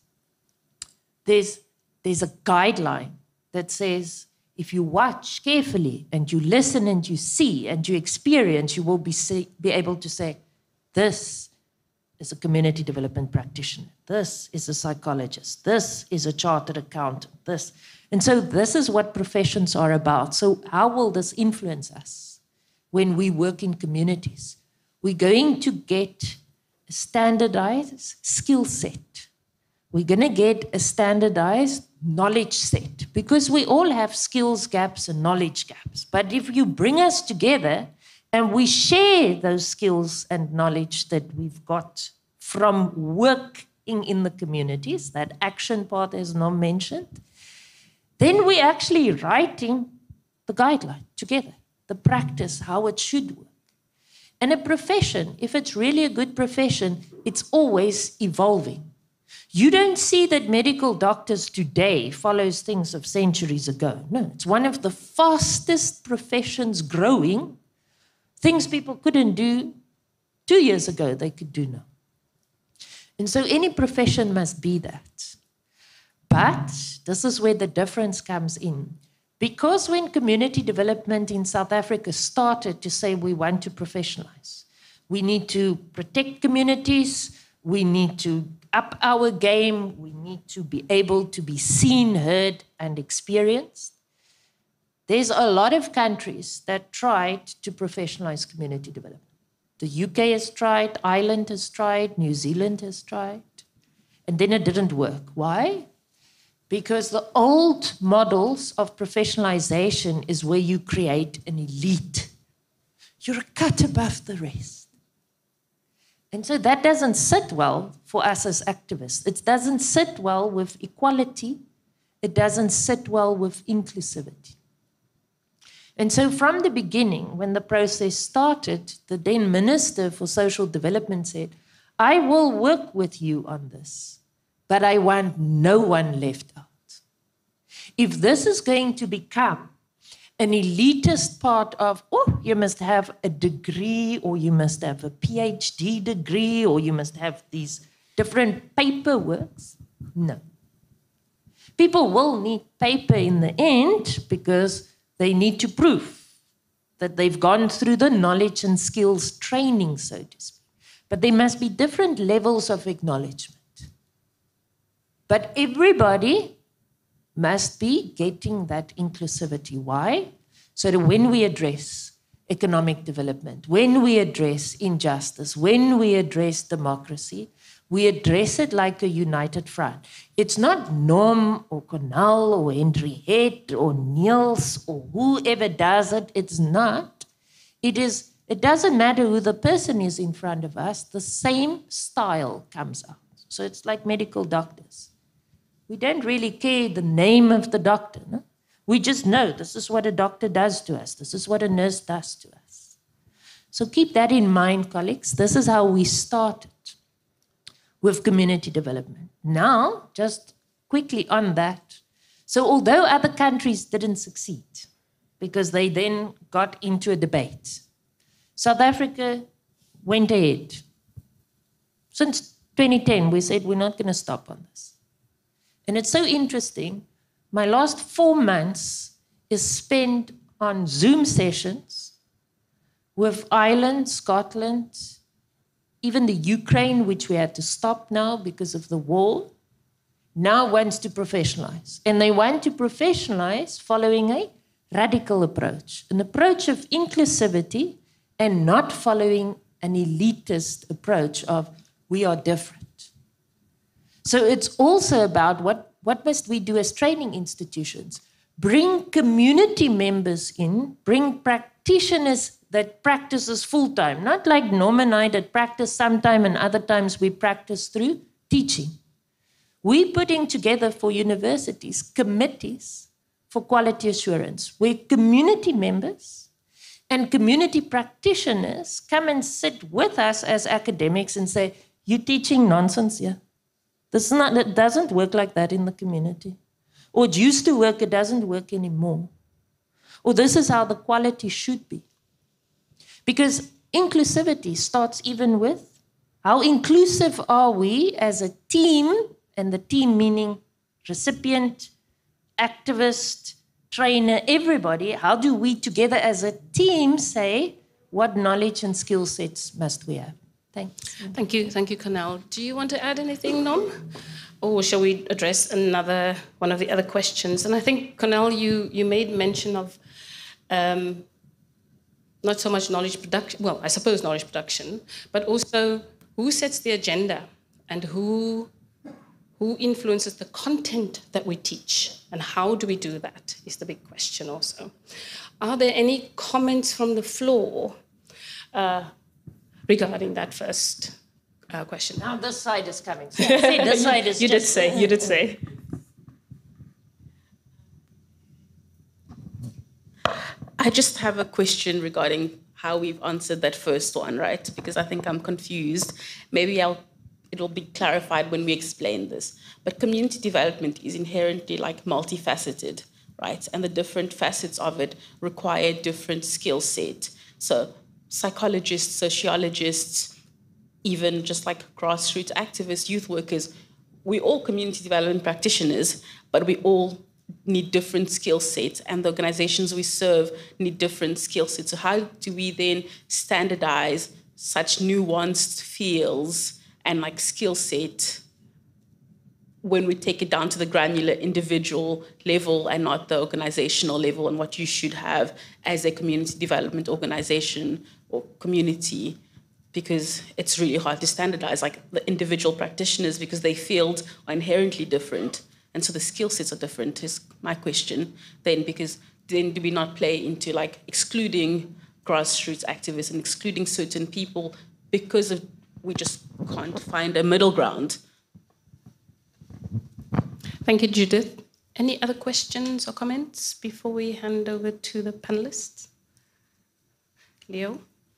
there's There's a guideline that says if you watch carefully and you listen and you see and you experience, you will be, say, be able to say, this is a community development practitioner. This is a psychologist. This is a chartered accountant. This. And so this is what professions are about. So how will this influence us when we work in communities? We're going to get a standardized skill set. We're going to get a standardized knowledge set because we all have skills gaps and knowledge gaps. But if you bring us together and we share those skills and knowledge that we've got from working in the communities, that action part is not mentioned, then we're actually writing the guideline together, the practice, how it should work. And a profession, if it's really a good profession, it's always evolving. You don't see that medical doctors today follows things of centuries ago. No, it's one of the fastest professions growing. Things people couldn't do two years ago, they could do now. And so any profession must be that. But this is where the difference comes in. Because when community development in South Africa started to say we want to professionalize, we need to protect communities, we need to up our game, we need to be able to be seen, heard, and experienced. There's a lot of countries that tried to professionalize community development. The U K has tried, Ireland has tried, New Zealand has tried, and then it didn't work. Why? Because the old models of professionalization is where you create an elite. You're a cut above the rest. And so that doesn't sit well for us as activists. It doesn't sit well with equality. It doesn't sit well with inclusivity. And so from the beginning, when the process started, the then Minister for Social Development said, I will work with you on this, but I want no one left out. If this is going to become an elitist part of, oh, you must have a degree, or you must have a PhD degree, or you must have these different paperworks. No. People will need paper in the end because they need to prove that they've gone through the knowledge and skills training, so to speak. But there must be different levels of acknowledgement. But everybody must be getting that inclusivity. Why? So that when we address economic development, when we address injustice, when we address democracy, we address it like a united front. It's not Norm or Cornell or Henry Head or Niels or whoever does it. It's not. It is. It doesn't matter who the person is in front of us. The same style comes out. So it's like medical doctors. We don't really care the name of the doctor. No? We just know this is what a doctor does to us. This is what a nurse does to us. So keep that in mind, colleagues. This is how we started with community development. Now, just quickly on that. So although other countries didn't succeed because they then got into a debate, South Africa went ahead. Since twenty ten, we said we're not going to stop on this. And it's so interesting. My last four months is spent on Zoom sessions with Ireland, Scotland, even the Ukraine, which we had to stop now because of the war, now wants to professionalize. And they want to professionalize following a radical approach, an approach of inclusivity and not following an elitist approach of we are different. So it's also about what, what must we do as training institutions? Bring community members in, bring practitioners that practices full-time, not like Norm and I that practice sometime and other times we practice through teaching. We're putting together for universities committees for quality assurance, where community members and community practitioners come and sit with us as academics and say, you're teaching nonsense here. This is not, it doesn't work like that in the community. Or it used to work, it doesn't work anymore. Or this is how the quality should be. Because inclusivity starts even with how inclusive are we as a team, and the team meaning recipient, activist, trainer, everybody. How do we together as a team say what knowledge and skill sets must we have? Thanks. Thank you. Thank you, Cornell. Do you want to add anything, Nom? Or shall we address another one of the other questions? And I think, Cornell, you, you made mention of um, not so much knowledge production, well, I suppose knowledge production, but also who sets the agenda and who, who influences the content that we teach, and how do we do that is the big question also. Are there any comments from the floor uh, regarding that first uh, question? Now this side is coming. So see, this side is you just... did say, you did say. I just have a question regarding how we've answered that first one, right? Because I think I'm confused. Maybe I'll, it'll be clarified when we explain this. But community development is inherently like multifaceted, right? And the different facets of it require different skill set. So psychologists, sociologists, even just like grassroots activists, youth workers, we're all community development practitioners, but we all need different skill sets, and the organizations we serve need different skill sets. So how do we then standardize such nuanced fields and like skill set when we take it down to the granular individual level and not the organizational level, and what you should have as a community development organization or community? Because it's really hard to standardize like the individual practitioners, because their fields are inherently different. And so the skill sets are different is my question then, because then do we not play into like excluding grassroots activists and excluding certain people because of, we just can't find a middle ground? Thank you, Judith. Any other questions or comments before we hand over to the panelists? Leo?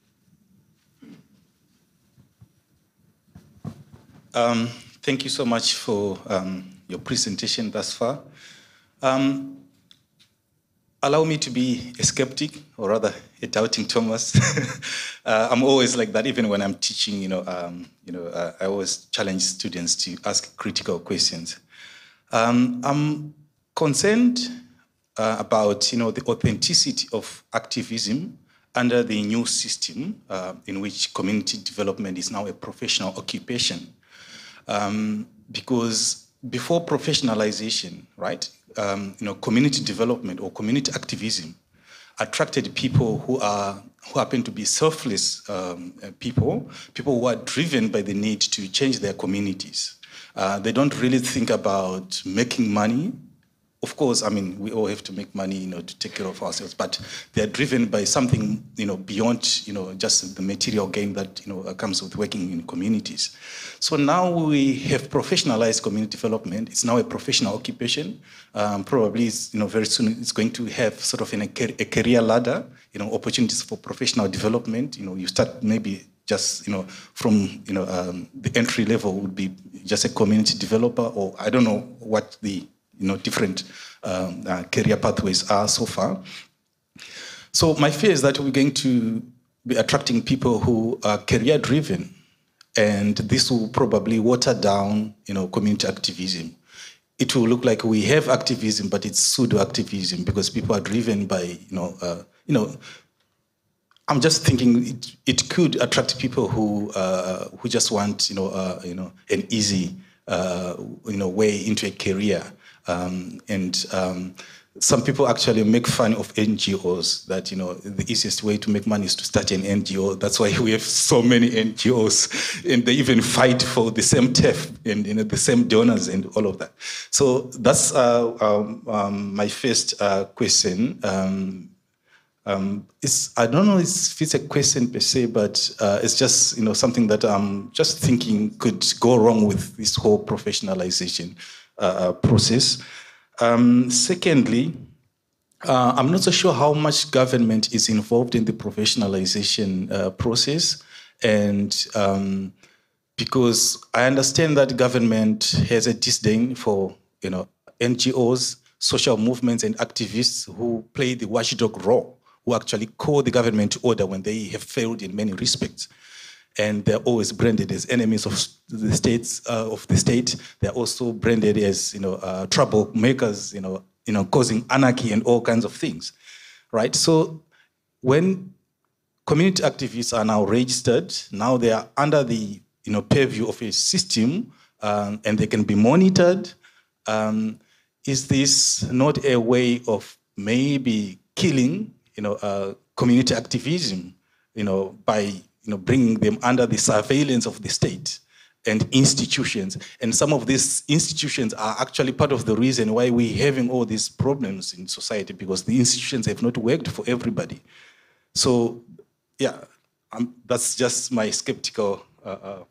Um, thank you so much for um, your presentation thus far. Um, allow me to be a skeptic, or rather a doubting Thomas. uh, I'm always like that, even when I'm teaching. You know, um, you know, uh, I always challenge students to ask critical questions. Um, I'm concerned uh, about, you know, the authenticity of activism under the new system uh, in which community development is now a professional occupation. Um, because before professionalization, right, um, you know, community development or community activism attracted people who are who happen to be selfless um, people, people who are driven by the need to change their communities. Uh, they don't really think about making money. Of course, I mean, we all have to make money, you know, to take care of ourselves, but they're driven by something, you know, beyond, you know, just the material gain that, you know, comes with working in communities. So now we have professionalized community development. It's now a professional occupation. Um, probably, it's, you know, very soon it's going to have sort of an, a career ladder, you know, opportunities for professional development. You know, you start maybe just, you know, from, you know, um, the entry level would be just a community developer, or I don't know what the, you know, different um, uh, career pathways are so far. So my fear is that we're going to be attracting people who are career-driven, and this will probably water down, you know, community activism. it will look like we have activism, but it's pseudo-activism because people are driven by, you know, uh, you know. I'm just thinking it, it could attract people who uh, who just want, you know, uh, you know, an easy, uh, you know, way into a career, um, and um, some people actually make fun of N G Os. That, you know, the easiest way to make money is to start an N G O. That's why we have so many N G Os, and they even fight for the same T E F and, you know, the same donors and all of that. So that's uh, um, um, my first uh, question. Um, Um, it's, I don't know if it's a question per se, but uh, it's just, you know, something that I'm just thinking could go wrong with this whole professionalization uh, process. Um, secondly, uh, I'm not so sure how much government is involved in the professionalization uh, process, and um, because I understand that government has a disdain for, you know, N G Os, social movements, and activists who play the watchdog role, who actually call the government to order when they have failed in many respects. And they're always branded as enemies of the states uh, of the state. They're also branded as, you know, uh, troublemakers, you know, you know, causing anarchy and all kinds of things, right? So when community activists are now registered, now they are under the, you know, purview of a system, um, and they can be monitored. Um, is this not a way of maybe killing, you know, uh, community activism, you know, by, you know, bringing them under the surveillance of the state and institutions? And some of these institutions are actually part of the reason why we're having all these problems in society, because the institutions have not worked for everybody. So, yeah, um, that's just my skeptical. Uh, uh,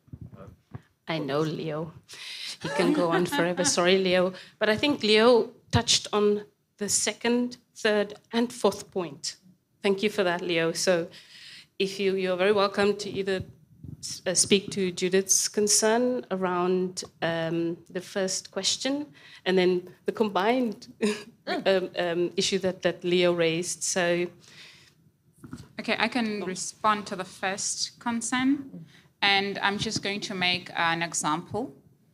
I know Leo. He can go on forever. Sorry, Leo. But I think Leo touched on the second, third, and fourth point. Thank you for that, Leo. So if you, you're very welcome to either uh, speak to Judith's concern around um, the first question, and then the combined um, um, issue that, that Leo raised. So, okay, I can respond to the first concern, and I'm just going to make an example.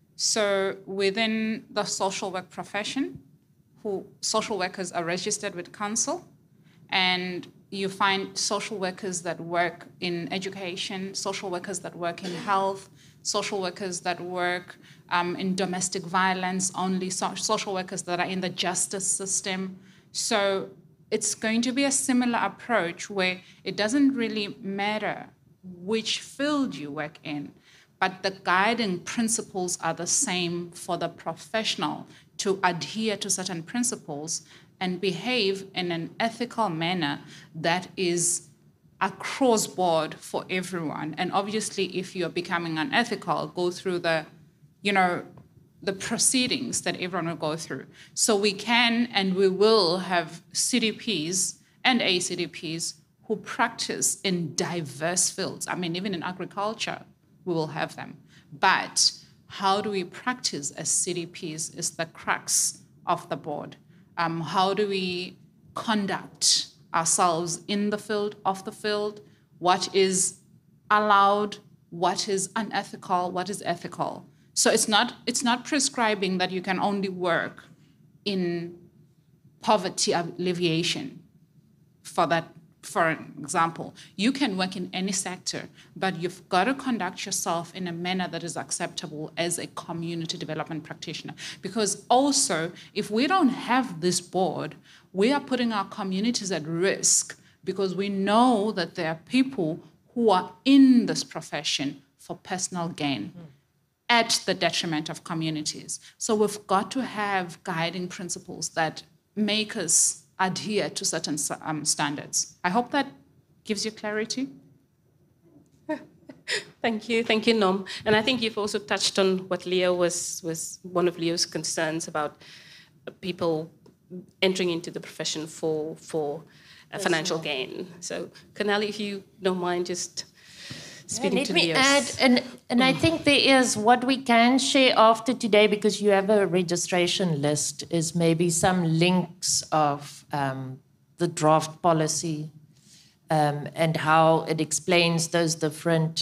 So within the social work profession, who social workers are registered with council, and you find social workers that work in education, social workers that work in health, social workers that work um, in domestic violence only, so social workers that are in the justice system. So it's going to be a similar approach where it doesn't really matter which field you work in, but the guiding principles are the same for the professional to adhere to certain principles and behave in an ethical manner that is across board for everyone. And obviously, if you're becoming unethical, go through the, you know, the proceedings that everyone will go through. So we can and we will have C D Ps and A C D Ps who practice in diverse fields. I mean, even in agriculture, we will have them. But how do we practice as C D Ps is the crux of the board. Um, how do we conduct ourselves in the field, off the field? What is allowed? What is unethical? What is ethical? So it's not, it's not prescribing that you can only work in poverty alleviation for that. For example, you can work in any sector, but you've got to conduct yourself in a manner that is acceptable as a community development practitioner. Because also, if we don't have this board, we are putting our communities at risk, because we know that there are people who are in this profession for personal gain mm. at the detriment of communities. So we've got to have guiding principles that make us adhere to certain um, standards. I hope that gives you clarity. Thank you, thank you, Nom. And I think you've also touched on what Leo was, was one of Leo's concerns about people entering into the profession for, for a financial gain. So, Kanali, if you don't mind just speaking yeah, to Let me Leo's. add, and, and I think there is what we can share after today, because you have a registration list, is maybe some links of um, the draft policy um, and how it explains those different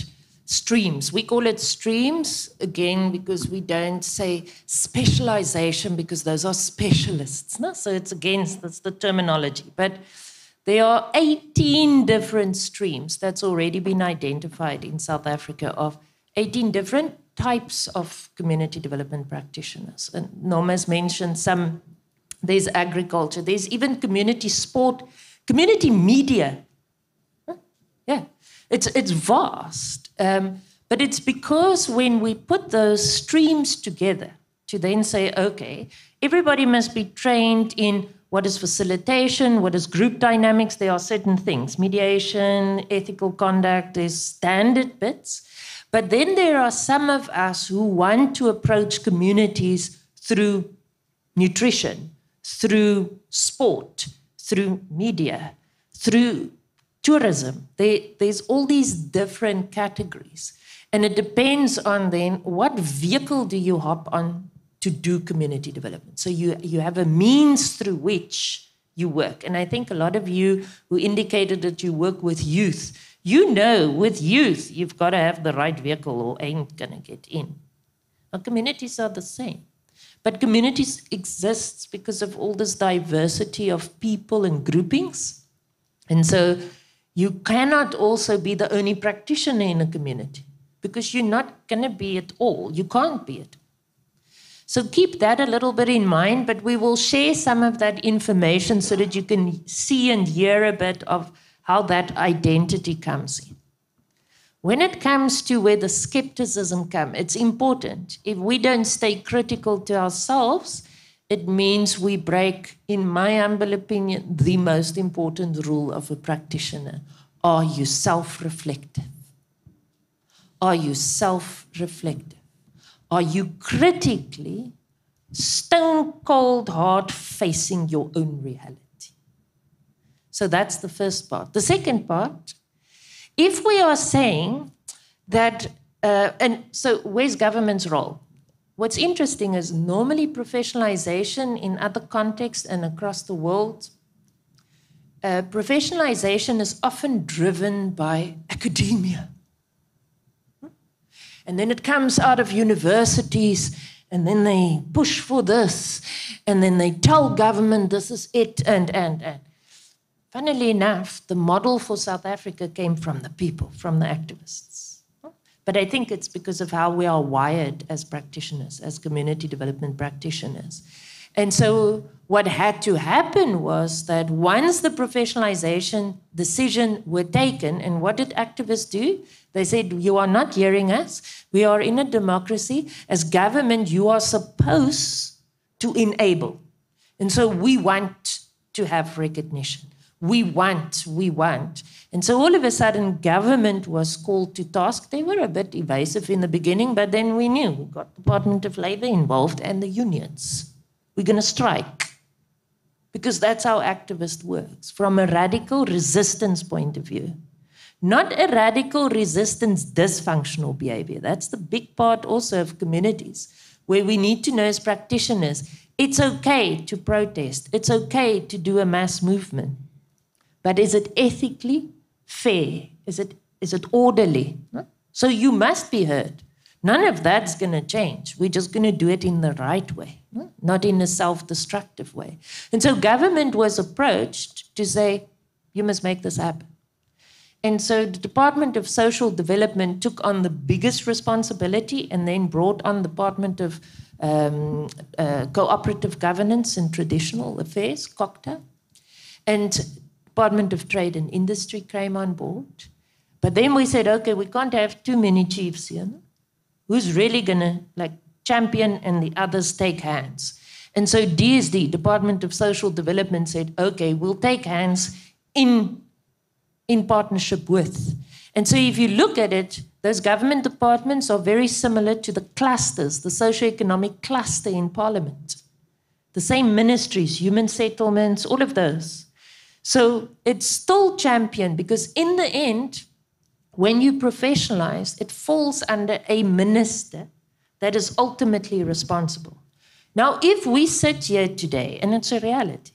streams. We call it streams, again, because we don't say specialization, because those are specialists. No? So it's against, that's the terminology. But there are eighteen different streams that's already been identified in South Africa of eighteen different types of community development practitioners. And Norm has mentioned some. There's agriculture. There's even community sport, community media. Huh? Yeah, it's, it's vast. Um, but it's because when we put those streams together to then say, okay, everybody must be trained in what is facilitation, what is group dynamics. There are certain things, mediation, ethical conduct, there's standard bits. But then there are some of us who want to approach communities through nutrition, through sport, through media, through tourism. There, there's all these different categories. And it depends on then what vehicle do you hop on to do community development. So you, you have a means through which you work. And I think a lot of you who indicated that you work with youth, you know with youth, you've got to have the right vehicle or ain't going to get in. Our communities are the same. But communities exist because of all this diversity of people and groupings. And so you cannot also be the only practitioner in a community because you're not going to be it all. You can't be it. So keep that a little bit in mind, but we will share some of that information so that you can see and hear a bit of how that identity comes in. When it comes to where the skepticism comes, it's important. If we don't stay critical to ourselves, it means we break, in my humble opinion, the most important rule of a practitioner. Are you self-reflective? Are you self-reflective? Are you critically, stone-cold hard facing your own reality? So that's the first part. The second part, if we are saying that, uh, and so where's government's role? What's interesting is normally professionalization in other contexts and across the world, uh, professionalization is often driven by academia. And then it comes out of universities, and then they push for this, and then they tell government this is it, and, and, and. Funnily enough, the model for South Africa came from the people, from the activists. But I think it's because of how we are wired as practitioners, as community development practitioners. And so what had to happen was that once the professionalization decision were taken, and what did activists do? They said, you are not hearing us. We are in a democracy. As government, you are supposed to enable. And so we want to have recognition. We want, we want. And so all of a sudden, government was called to task. They were a bit evasive in the beginning, but then we knew. We got the Department of Labor involved and the unions. We're going to strike. Because that's how activist works, from a radical resistance point of view. Not a radical resistance dysfunctional behavior. That's the big part also of communities, where we need to know as practitioners, it's okay to protest. It's okay to do a mass movement. But is it ethically fair? Is it, is it orderly? So you must be heard. None of that's going to change. We're just going to do it in the right way, not in a self-destructive way. And so government was approached to say, you must make this happen. And so the Department of Social Development took on the biggest responsibility and then brought on the Department of um, uh, Cooperative Governance and Traditional Affairs, COCTA, and Department of Trade and Industry came on board. But then we said, okay, we can't have too many chiefs here. No? Who's really going to like champion and the others take hands? And so D S D, Department of Social Development, said, okay, we'll take hands in, in partnership with. And so if you look at it, those government departments are very similar to the clusters, the socioeconomic cluster in Parliament. The same ministries, human settlements, all of those. So it's still championed because in the end, when you professionalize, it falls under a minister that is ultimately responsible. Now, if we sit here today, and it's a reality,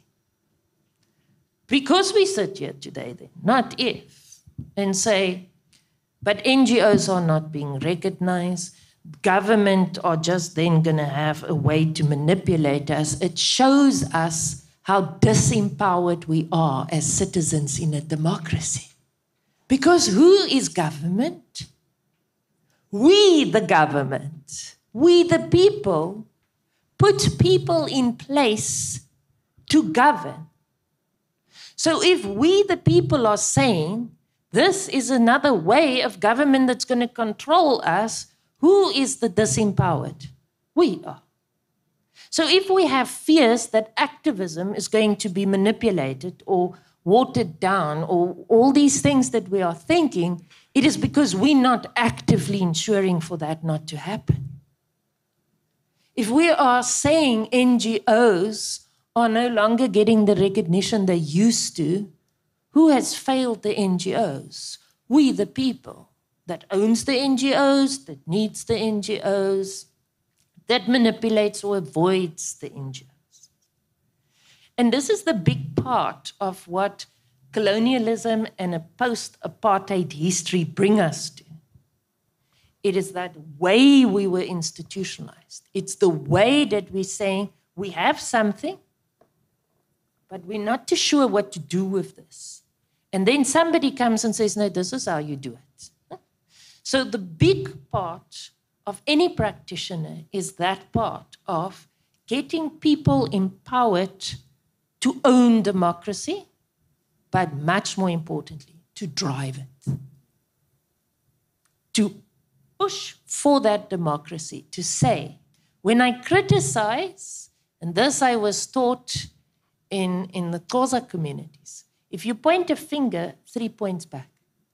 because we sit here today then, not if, and say, But N G Os are not being recognized. Government are just then going to have a way to manipulate us. It shows us how disempowered we are as citizens in a democracy. Because who is government? We, the government, we, the people, put people in place to govern. So if we, the people, are saying this is another way of government that's going to control us, who is the disempowered? We are. So if we have fears that activism is going to be manipulated or watered down or all these things that we are thinking, it is because we're not actively ensuring for that not to happen. If we are saying N G Os are no longer getting the recognition they used to, who has failed the N G Os? We, the people, that owns the N G Os, that needs the N G Os, that manipulates or avoids the N G Os. And this is the big part of what colonialism and a post-apartheid history bring us to. It is that way we were institutionalized. It's the way that we're saying we have something, but we're not too sure what to do with this. And then somebody comes and says, no, this is how you do it. So the big part of any practitioner is that part of getting people empowered to own democracy, but much more importantly, to drive it. To push for that democracy, to say, when I criticize, and this I was taught in, in the Xhosa communities, if you point a finger, three points back.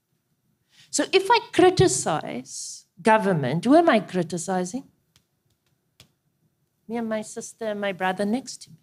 So if I criticize government, who am I criticizing? Me and my sister and my brother next to me.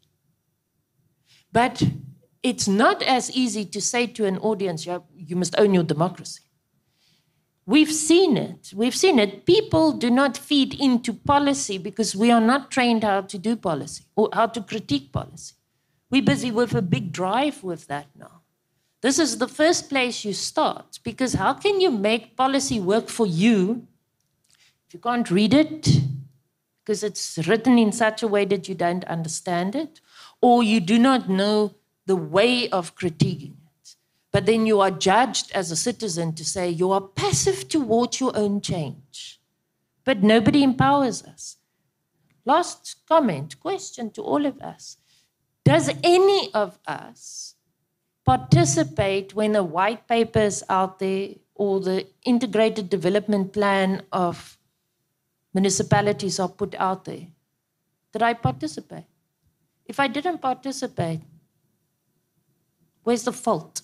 But it's not as easy to say to an audience, you, have, you must own your democracy. We've seen it. We've seen it. People do not feed into policy because we are not trained how to do policy or how to critique policy. We're busy with a big drive with that now. This is the first place you start, because how can you make policy work for you if you can't read it because it's written in such a way that you don't understand it, or you do not know the way of critiquing it? But then you are judged as a citizen to say you are passive towards your own change. But nobody empowers us. Last comment, question to all of us. Does any of us participate when a white paper is out there or the integrated development plan of municipalities are put out there? Did I participate? If I didn't participate, where's the fault?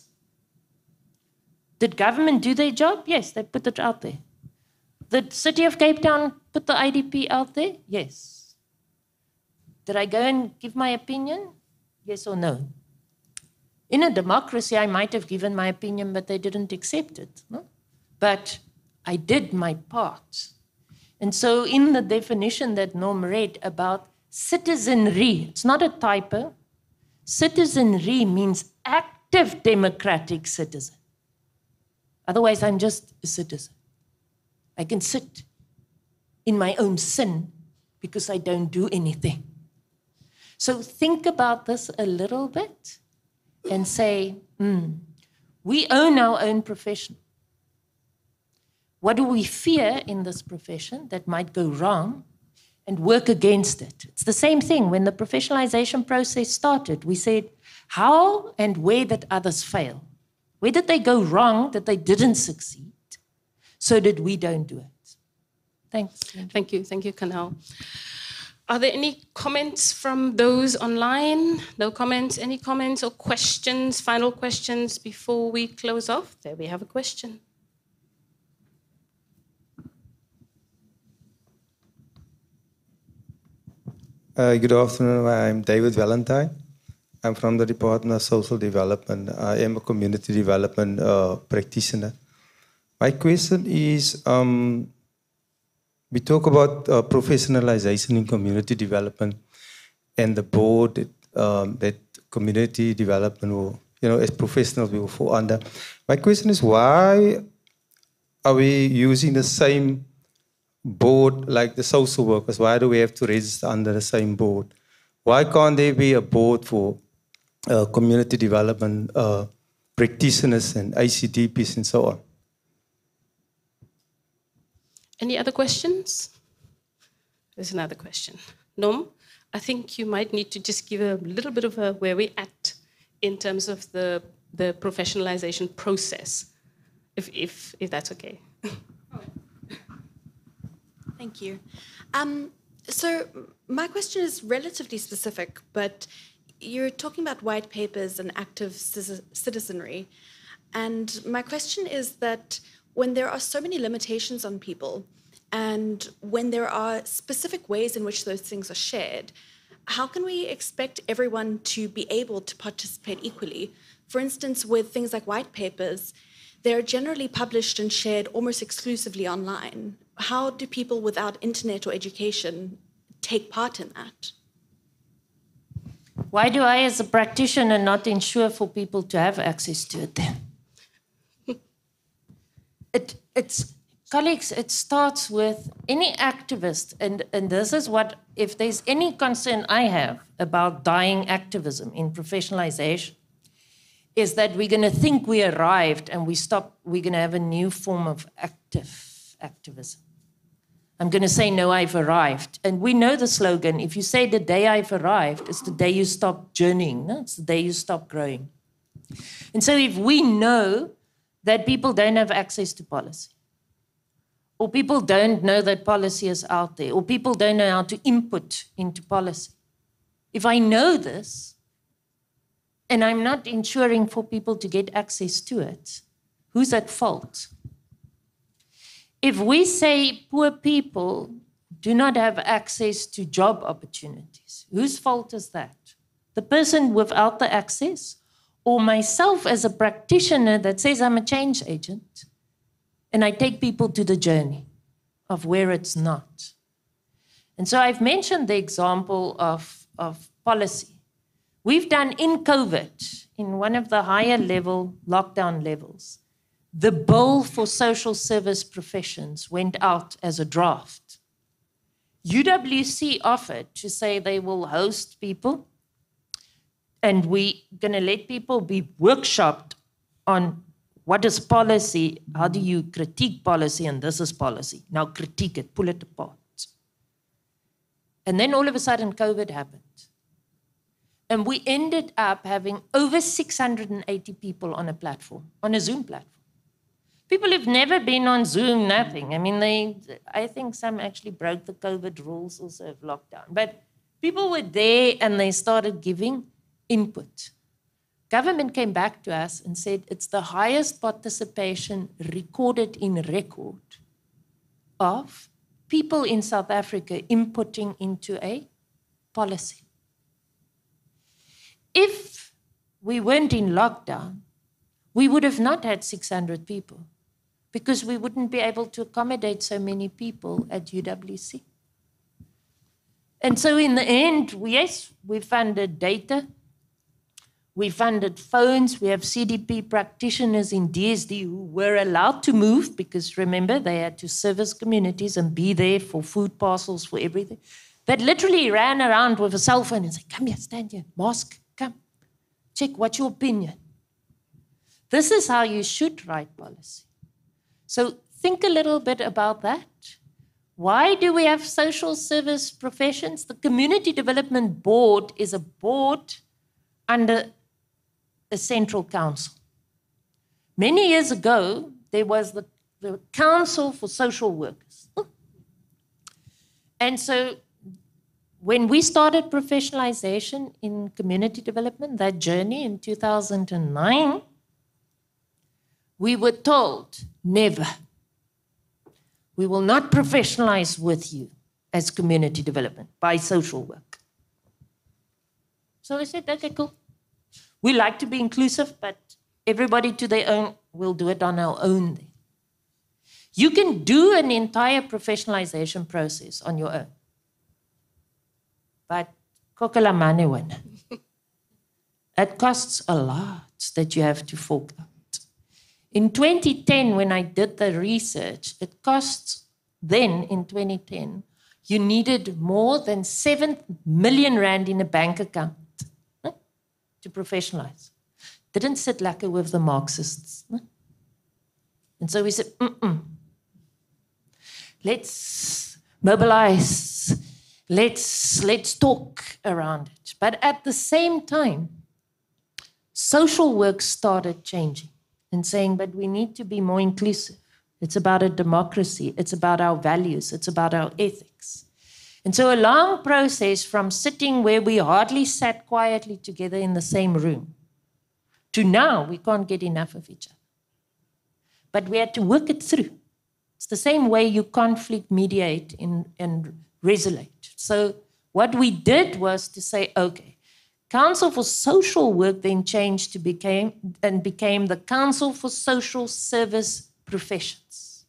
Did government do their job? Yes, they put it out there. Did City of Cape Town put the I D P out there? Yes. Did I go and give my opinion? Yes or no? In a democracy, I might have given my opinion, but they didn't accept it. No? But I did my part. And so in the definition that Norm read about citizenry, it's not a typo. Citizenry means active democratic citizen. Otherwise, I'm just a citizen. I can sit in my own sin because I don't do anything. So think about this a little bit and say, mm, we own our own profession. What do we fear in this profession that might go wrong, and work against it? It's the same thing. When the professionalization process started, we said, how and where did others fail? Where did they go wrong that they didn't succeed so that we don't do it? Thanks. Thank you. Thank you, Kanal. Are there any comments from those online? No comments? Any comments or questions, final questions before we close off? There we have a question. Uh, good afternoon. I'm David Valentine. I'm from the Department of Social Development. I am a community development uh, practitioner. My question is, um, we talk about uh, professionalization in community development and the board that, um, that community development will, you know, as professionals we will fall under. My question is, why are we using the same board like the social workers? Why do we have to register under the same board? Why can't there be a board for uh, community development uh, practitioners and I C D Ps and so on? Any other questions? There's another question. Nom, I think you might need to just give a little bit of a where we're at in terms of the, the professionalization process, if, if, if that's okay. Thank you. Um, so my question is relatively specific, but you're talking about white papers and active citizenry. And my question is that when there are so many limitations on people, and when there are specific ways in which those things are shared, how can we expect everyone to be able to participate equally? For instance, with things like white papers, they're generally published and shared almost exclusively online. How do people without internet or education take part in that? Why do I, as a practitioner, not ensure for people to have access to it then? it, it's, colleagues, it starts with any activist, and, and this is what, if there's any concern I have about dying activism in professionalization, is that we're going to think we arrived and we stop, we're going to have a new form of active activism. I'm going to say, no, I've arrived. And we know the slogan, if you say the day I've arrived, it's the day you stop journeying, no? It's the day you stop growing. And so if we know that people don't have access to policy, or people don't know that policy is out there, or people don't know how to input into policy, if I know this, and I'm not ensuring for people to get access to it, who's at fault? If we say poor people do not have access to job opportunities, whose fault is that? The person without the access, or myself as a practitioner that says I'm a change agent, and I take people to the journey of where it's not. And so I've mentioned the example of, of policy. We've done in COVID, in one of the higher level lockdown levels, the bill for social service professions went out as a draft. U W C offered to say they will host people and we're going to let people be workshopped on what is policy, how do you critique policy, and this is policy. Now critique it, pull it apart. And then all of a sudden COVID happened. And we ended up having over six hundred eighty people on a platform, on a Zoom platform. People who've never been on Zoom, nothing. I mean, they, I think some actually broke the COVID rules also of lockdown. But people were there and they started giving input. Government came back to us and said it's the highest participation recorded in record of people in South Africa inputting into a policy. If we weren't in lockdown, we would have not had six hundred people because we wouldn't be able to accommodate so many people at U W C. And so in the end, yes, we funded data, we funded phones, we have C D P practitioners in D S D who were allowed to move because remember, they had to service communities and be there for food parcels, for everything. That literally ran around with a cell phone and said, come here, stand here, mask. Come, check, what's your opinion? This is how you should write policy. So think a little bit about that. Why do we have social service professions? The Community Development Board is a board under a central council. Many years ago, there was the, the Council for Social Workers. And so when we started professionalization in community development, that journey in two thousand nine, we were told, never. We will not professionalize with you as community development by social work. So I said, okay, cool. We like to be inclusive, but everybody to their own, we'll do it on our own. You can do an entire professionalization process on your own. But kokela mane wena. It costs a lot that you have to fork out. In twenty ten, when I did the research, it costs then, in twenty ten, you needed more than seven million rand in a bank account eh, to professionalize. Didn't sit lekker with the Marxists. Eh? And so we said, mm-mm. Let's mobilize. Let's, let's talk around it. But at the same time, social work started changing and saying, but we need to be more inclusive. It's about a democracy. It's about our values. It's about our ethics. And so a long process from sitting where we hardly sat quietly together in the same room to now we can't get enough of each other. But we had to work it through. It's the same way you conflict mediate in, and resonate. So what we did was to say, okay, Council for Social Work then changed to became and became the Council for Social Service Professions.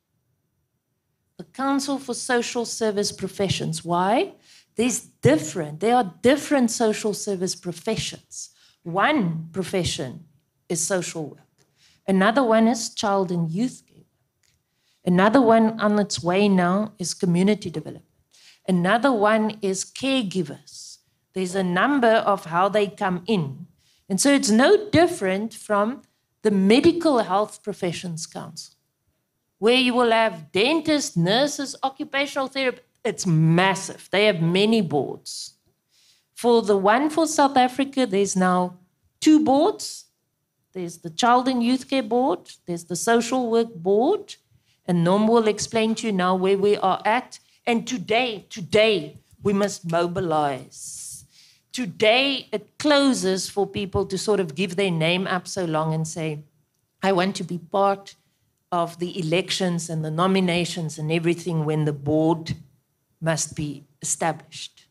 The Council for Social Service Professions. Why? There's different, there are different social service professions. One profession is social work. Another one is child and youth care work. Another one on its way now is community development. Another one is caregivers. There's a number of how they come in. And so it's no different from the Medical Health Professions Council, where you will have dentists, nurses, occupational therapists. It's massive. They have many boards. For the one for South Africa, there's now two boards. There's the Child and Youth Care Board. There's the Social Work Board. And Nom will explain to you now where we are at. And today, today, we must mobilize. Today, it closes for people to sort of give their name up so long and say, I want to be part of the elections and the nominations and everything when the board must be established.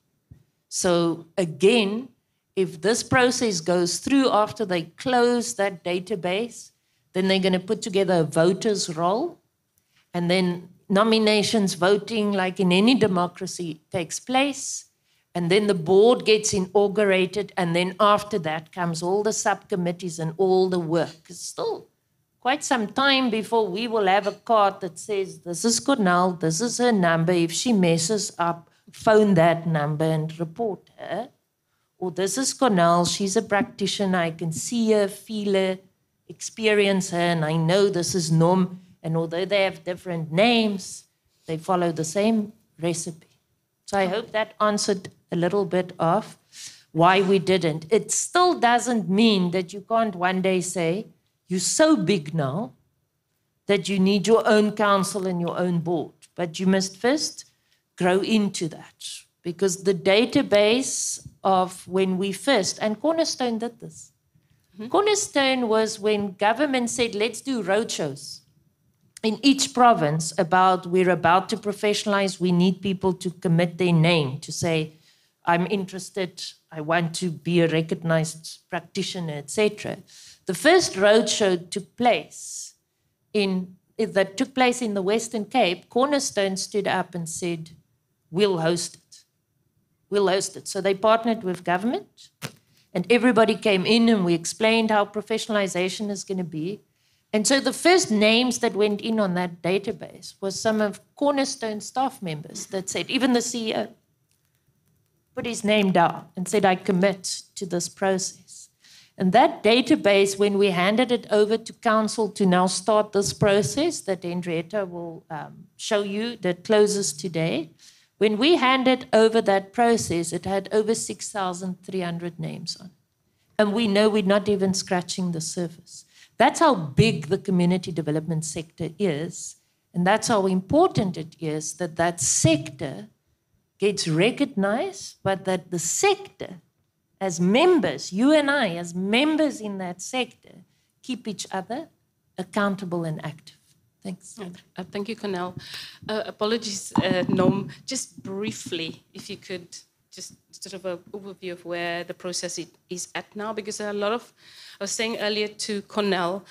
So again, if this process goes through after they close that database, then they're going to put together a voters roll, and then nominations, voting, like in any democracy, takes place, and then the board gets inaugurated, and then after that comes all the subcommittees and all the work. It's still quite some time before we will have a card that says, this is Cornell, this is her number. If she messes up, phone that number and report her. Or this is Cornell, she's a practitioner, I can see her, feel her, experience her, and I know this is Nom. And although they have different names, they follow the same recipe. So I hope that answered a little bit of why we didn't. It still doesn't mean that you can't one day say, you're so big now that you need your own council and your own board. But you must first grow into that. Because the database of when we first, and Cornerstone did this. Mm-hmm. Cornerstone was when government said, let's do roadshows in each province about we're about to professionalize, we need people to commit their name, to say, I'm interested, I want to be a recognized practitioner, et cetera. The first roadshow took place in that took place in the Western Cape. Cornerstone stood up and said, we'll host it. We'll host it. So they partnered with government, and everybody came in and we explained how professionalization is going to be. And so the first names that went in on that database was some of Cornerstone staff members that said, even the C E O put his name down and said, I commit to this process. And that database, when we handed it over to council to now start this process that Henrietta will um, show you that closes today, when we handed over that process, it had over six thousand three hundred names on it. And we know we're not even scratching the surface. That's how big the community development sector is, and that's how important it is that that sector gets recognized, but that the sector, as members, you and I, as members in that sector, keep each other accountable and active. Thanks. Uh, thank you, Cornell. Uh, apologies, uh, Nom. Just briefly, if you could just sort of an overview of where the process is at now, because there are a lot of, I was saying earlier to Cornell,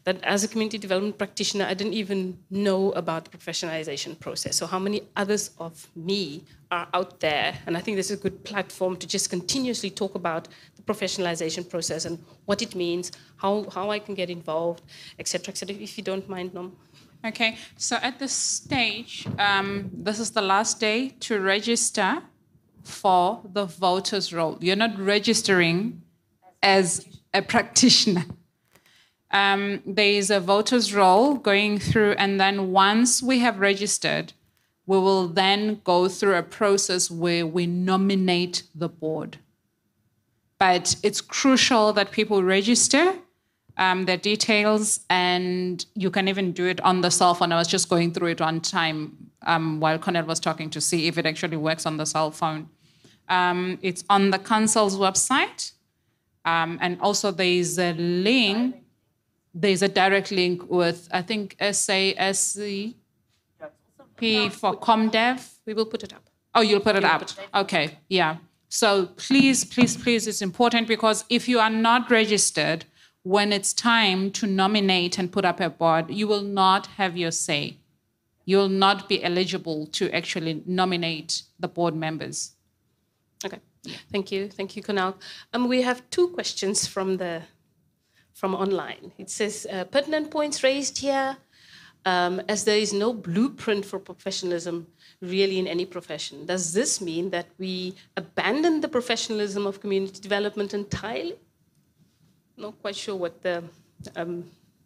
that as a community development practitioner, I didn't even know about the professionalization process. So how many others of me are out there? And I think this is a good platform to just continuously talk about the professionalization process and what it means, how, how I can get involved, et cetera, et cetera, if you don't mind, Nom. Okay, so at this stage, um, this is the last day to register for the voters' roll. You're not registering as a practitioner. Um, there is a voters' roll going through, and then once we have registered, we will then go through a process where we nominate the board. But it's crucial that people register um, their details, and you can even do it on the cell phone. I was just going through it one time um, while Cornel was talking to see if it actually works on the cell phone. Um, it's on the council's website, um, and also there is a link. There's a direct link with, I think, S A S C P for ComDev. We will put it up. Oh, you'll put it up. Okay, yeah. So please, please, please, it's important, because if you are not registered, when it's time to nominate and put up a board, you will not have your say. You will not be eligible to actually nominate the board members. Okay, thank you. Thank you, Kunal. Um, we have two questions from the from online. It says, uh, pertinent points raised here, um, as there is no blueprint for professionalism really in any profession. Does this mean that we abandon the professionalism of community development entirely? Not quite sure what the um,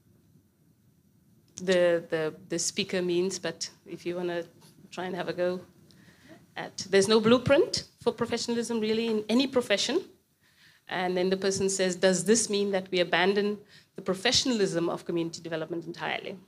the, the the speaker means, but if you want to try and have a go at, there's no blueprint for professionalism really in any profession. And then the person says, does this mean that we abandon the professionalism of community development entirely?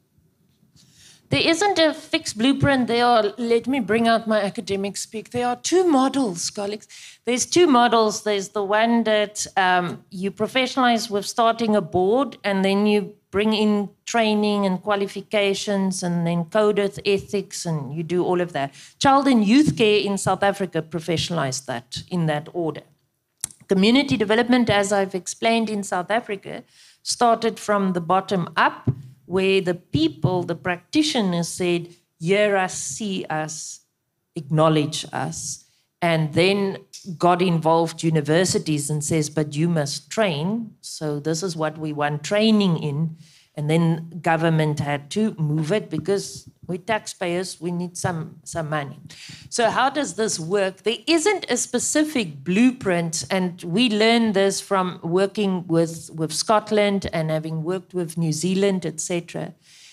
There isn't a fixed blueprint. There are, let me bring out my academic speak. There are two models, colleagues. There's two models. There's the one that um, you professionalize with starting a board, and then you bring in training and qualifications, and then code of ethics, and you do all of that. Child and youth care in South Africa professionalized that in that order. Community development, as I've explained in South Africa, started from the bottom up, where the people, the practitioners said, hear us, see us, acknowledge us, and then got involved universities and says, but you must train, so this is what we want training in. And then government had to move it, because we're taxpayers, we need some, some money. So how does this work? There isn't a specific blueprint, and we learned this from working with, with Scotland and having worked with New Zealand, et cetera,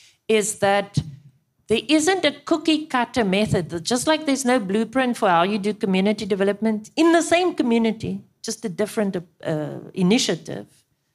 is that there isn't a cookie-cutter method. Just like there's no blueprint for how you do community development in the same community, just a different uh, initiative,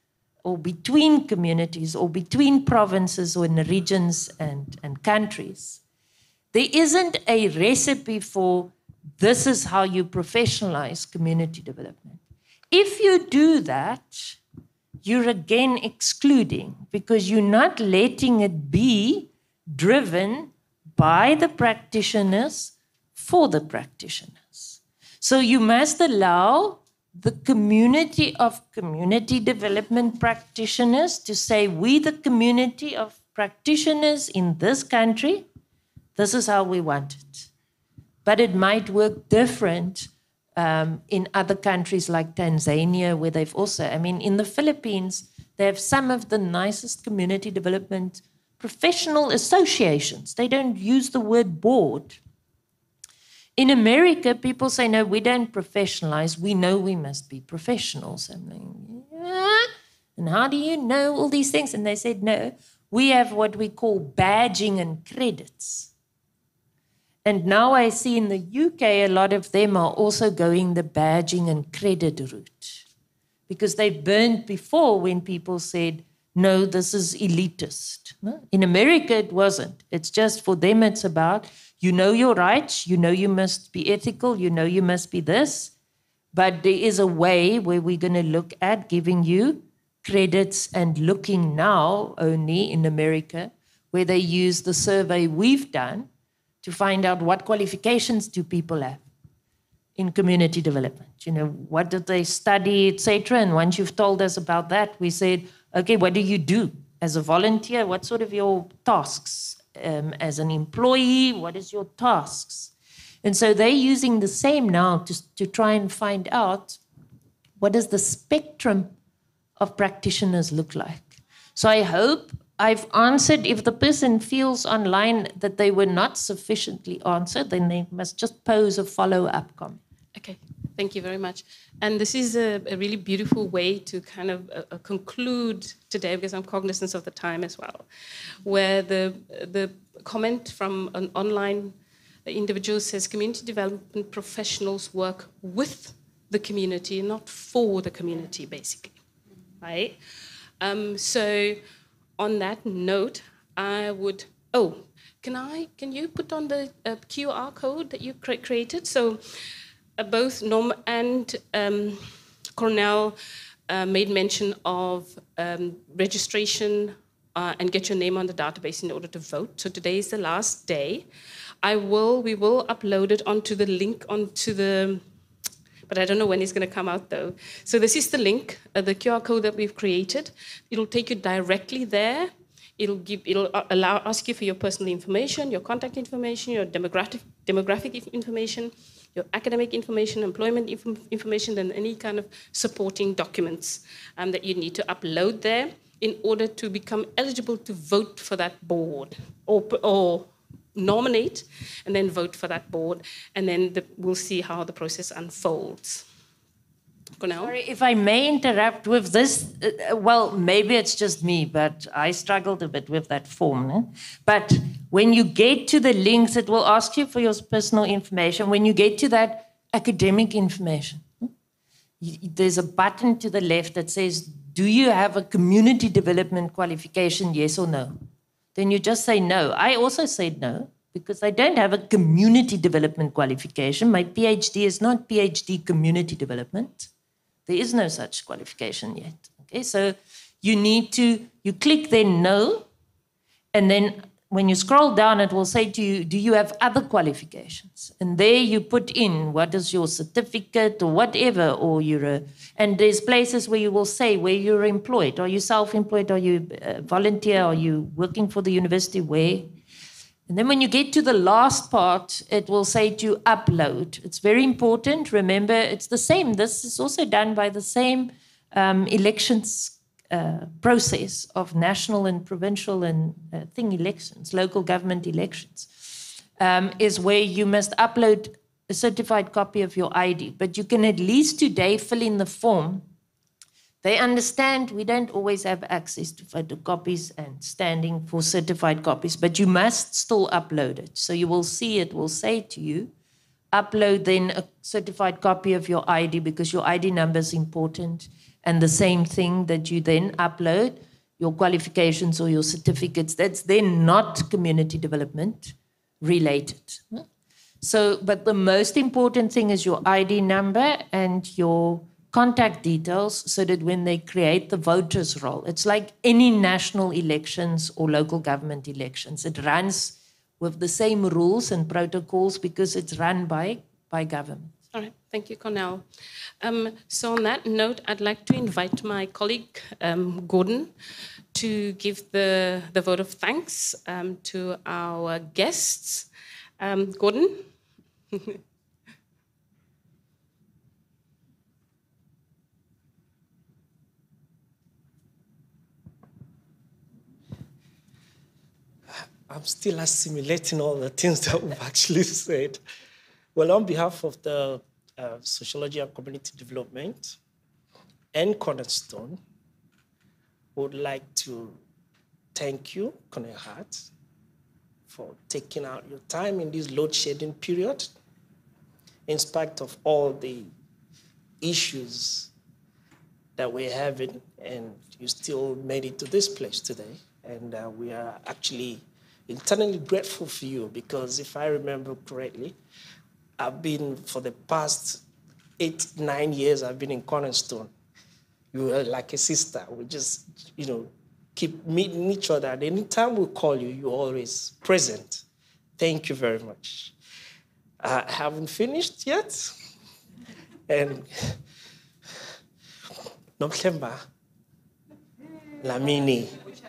or between communities, or between provinces, or in regions and, and countries. There isn't a recipe for this is how you professionalize community development. If you do that, you're again excluding, because you're not letting it be driven by the practitioners for the practitioners. So you must allow the community of community development practitioners to say, we, the community of practitioners in this country, this is how we want it. But it might work different um, in other countries like Tanzania, where they've also, I mean, in the Philippines, they have some of the nicest community development professional associations. They don't use the word board. In America, people say, no, we don't professionalize. We know we must be professionals. I'm like, yeah. And how do you know all these things? And they said, no, we have what we call badging and credits. And now I see in the U K, a lot of them are also going the badging and credit route, because they burned before when people said, no, this is elitist. No? In America, it wasn't. It's just for them, it's about, you know your rights, you know you must be ethical, you know you must be this, but there is a way where we're going to look at giving you credits, and looking now only in America, where they use the survey we've done to find out what qualifications do people have in community development. You know, what did they study, et cetera. And once you've told us about that, we said, okay, what do you do? as a volunteer, what sort of your tasks? Um, as an employee, what is your tasks? And so they're using the same now to, to try and find out what does the spectrum of practitioners look like. So I hope I've answered. If the person feels online that they were not sufficiently answered, then they must just pose a follow-up comment. Okay, thank you very much. And this is a, a really beautiful way to kind of uh, uh, conclude today, because I'm cognizant of the time as well, where the, the comment from an online individual says community development professionals work with the community, not for the community, basically, right? Um, so on that note, I would, oh, can I, can you put on the uh, Q R code that you cre created? So uh, both Norm and um, Cornell uh, made mention of um, registration uh, and get your name on the database in order to vote. So today is the last day. I will, we will upload it onto the link onto the, but I don't know when it's going to come out though. So this is the link, uh, the Q R code that we've created. It'll take you directly there. It'll give, it'll allow, ask you for your personal information, your contact information, your demographic, demographic information, your academic information, employment inf information, and any kind of supporting documents um, that you need to upload there in order to become eligible to vote for that board or, or nominate and then vote for that board. And then the, we'll see how the process unfolds. Cornell? Sorry, if I may interrupt with this, uh, well, maybe it's just me, but I struggled a bit with that form. No? But when you get to the links, it will ask you for your personal information. When you get to that academic information, you, there's a button to the left that says, do you have a community development qualification, yes or no? Then you just say no. I also said no, because I don't have a community development qualification. My PhD is not PhD community development. There is no such qualification yet. Okay, so you need to, you click then no, and then when you scroll down, it will say to you, do you have other qualifications? And there you put in what is your certificate or whatever, or you're a, and there's places where you will say where you're employed. Are you self-employed? Are you a volunteer? Are you working for the university? Where? And then when you get to the last part, it will say to upload. It's very important. Remember, it's the same. This is also done by the same um, elections uh, process of national and provincial and uh, thing elections, local government elections, um, is where you must upload a certified copy of your I D. But you can at least today fill in the form. They understand we don't always have access to photocopies and standing for certified copies, but you must still upload it. So you will see it will say to you, upload then a certified copy of your I D because your I D number is important. And the same thing that you then upload, your qualifications or your certificates, that's then not community development related. So, but the most important thing is your I D number and your contact details so that when they create the voters roll, it's like any national elections or local government elections. It runs with the same rules and protocols because it's run by, by government. All right, thank you, Cornell. Um, so on that note, I'd like to invite my colleague, um, Gordon, to give the, the vote of thanks um, to our guests. Um, Gordon? I'm still assimilating all the things that we've actually said. Well, on behalf of the uh, Sociology and Community Development and Cornerstone, I would like to thank you, Cornell Hart, for taking out your time in this load shedding period, in spite of all the issues that we're having, and you still made it to this place today. And uh, we are actually eternally grateful for you because if I remember correctly, I've been for the past eight, nine years, I've been in Cornerstone. You were like a sister. We just, you know, keep meeting each other. And anytime we call you, you're always present. Thank you very much. I haven't finished yet. And Nomthemba Lamini,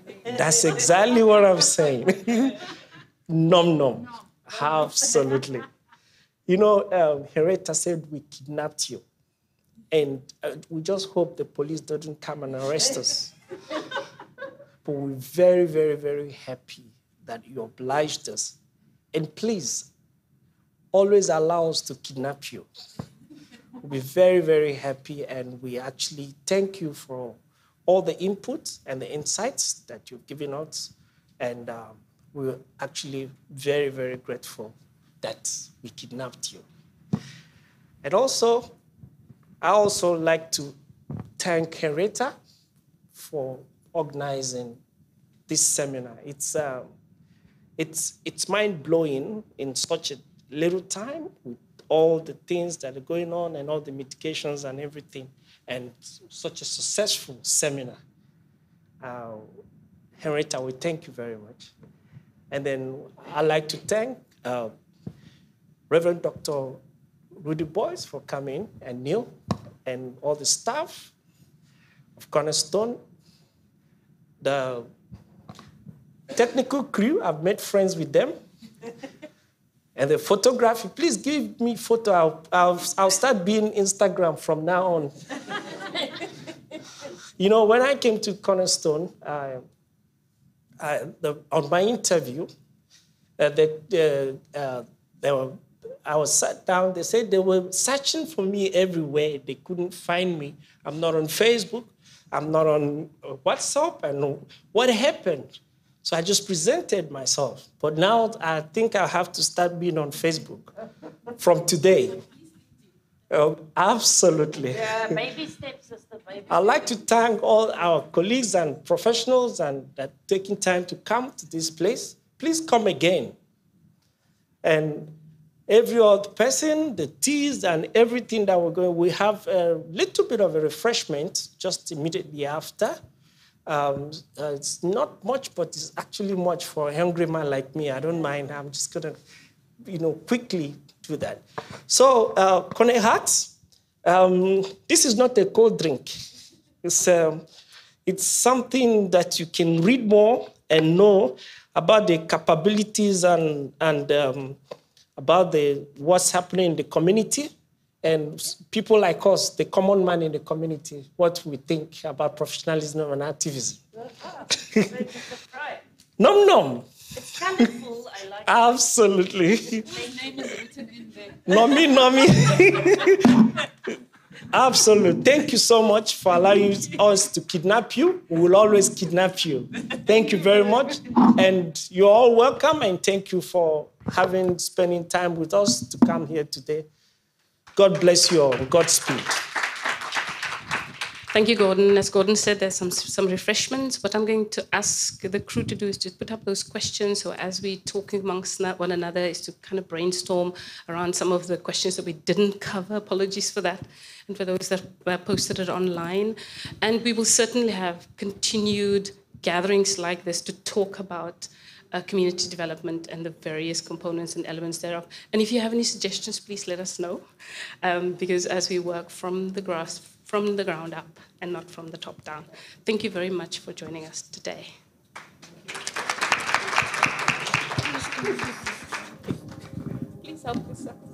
That's exactly what I'm saying. Nom nom. Absolutely. You know, um, Henrietta said we kidnapped you. And uh, we just hope the police doesn't come and arrest us. But we're very, very, very happy that you obliged us. And please, always allow us to kidnap you. We'll be very, very happy, and we actually thank you for all the inputs and the insights that you've given us. And um, we're actually very, very grateful that we kidnapped you. And also, I also like to thank Henrietta for organizing this seminar. It's, um, it's, it's mind-blowing in such a little time with all the things that are going on and all the mitigations and everything, and such a successful seminar. Uh, Henrietta, we thank you very much. And then I'd like to thank uh, Reverend Doctor Rudy Boyce for coming, and Neil, and all the staff of Cornerstone, the technical crew. I've made friends with them. And the photography, please give me photo. I'll, I'll, I'll start being Instagram from now on. You know, when I came to Cornerstone, uh, I, the, on my interview, uh, the, uh, uh, they were, I was sat down. They said they were searching for me everywhere. They couldn't find me. I'm not on Facebook. I'm not on WhatsApp. And what happened? So I just presented myself. But now I think I have to start being on Facebook from today. Oh, absolutely. Yeah, baby steps, sister, baby I'd like to thank all our colleagues and professionals and that taking time to come to this place. Please come again. And every other person, the teas and everything that we're going, we have a little bit of a refreshment just immediately after. Um, uh, it's not much, but it's actually much for a hungry man like me. I don't mind. I'm just going to, you know, quickly do that. So, uh, Kone Hearts, um, this is not a cold drink. It's, um, it's something that you can read more and know about the capabilities and, and um, about the, what's happening in the community. And people like us, the common man in the community, what we think about professionalism and activism. Nom nom. It's colorful, I like it. Absolutely. My name is written in there. Nomi, Nomi. Absolutely. Thank you so much for allowing us to kidnap you. We will always kidnap you. Thank you very much. And you're all welcome, and thank you for having, spending time with us to come here today. God bless you all. Godspeed. Thank you, Gordon. As Gordon said, there's some, some refreshments. What I'm going to ask the crew to do is to put up those questions. So as we talk amongst one another, is to kind of brainstorm around some of the questions that we didn't cover. Apologies for that. And for those that were posted it online. And we will certainly have continued gatherings like this to talk about Uh, community development and the various components and elements thereof. And if you have any suggestions, please let us know, um, because as we work from the grass, from the ground up and not from the top down. Thank you very much for joining us today. Please help us.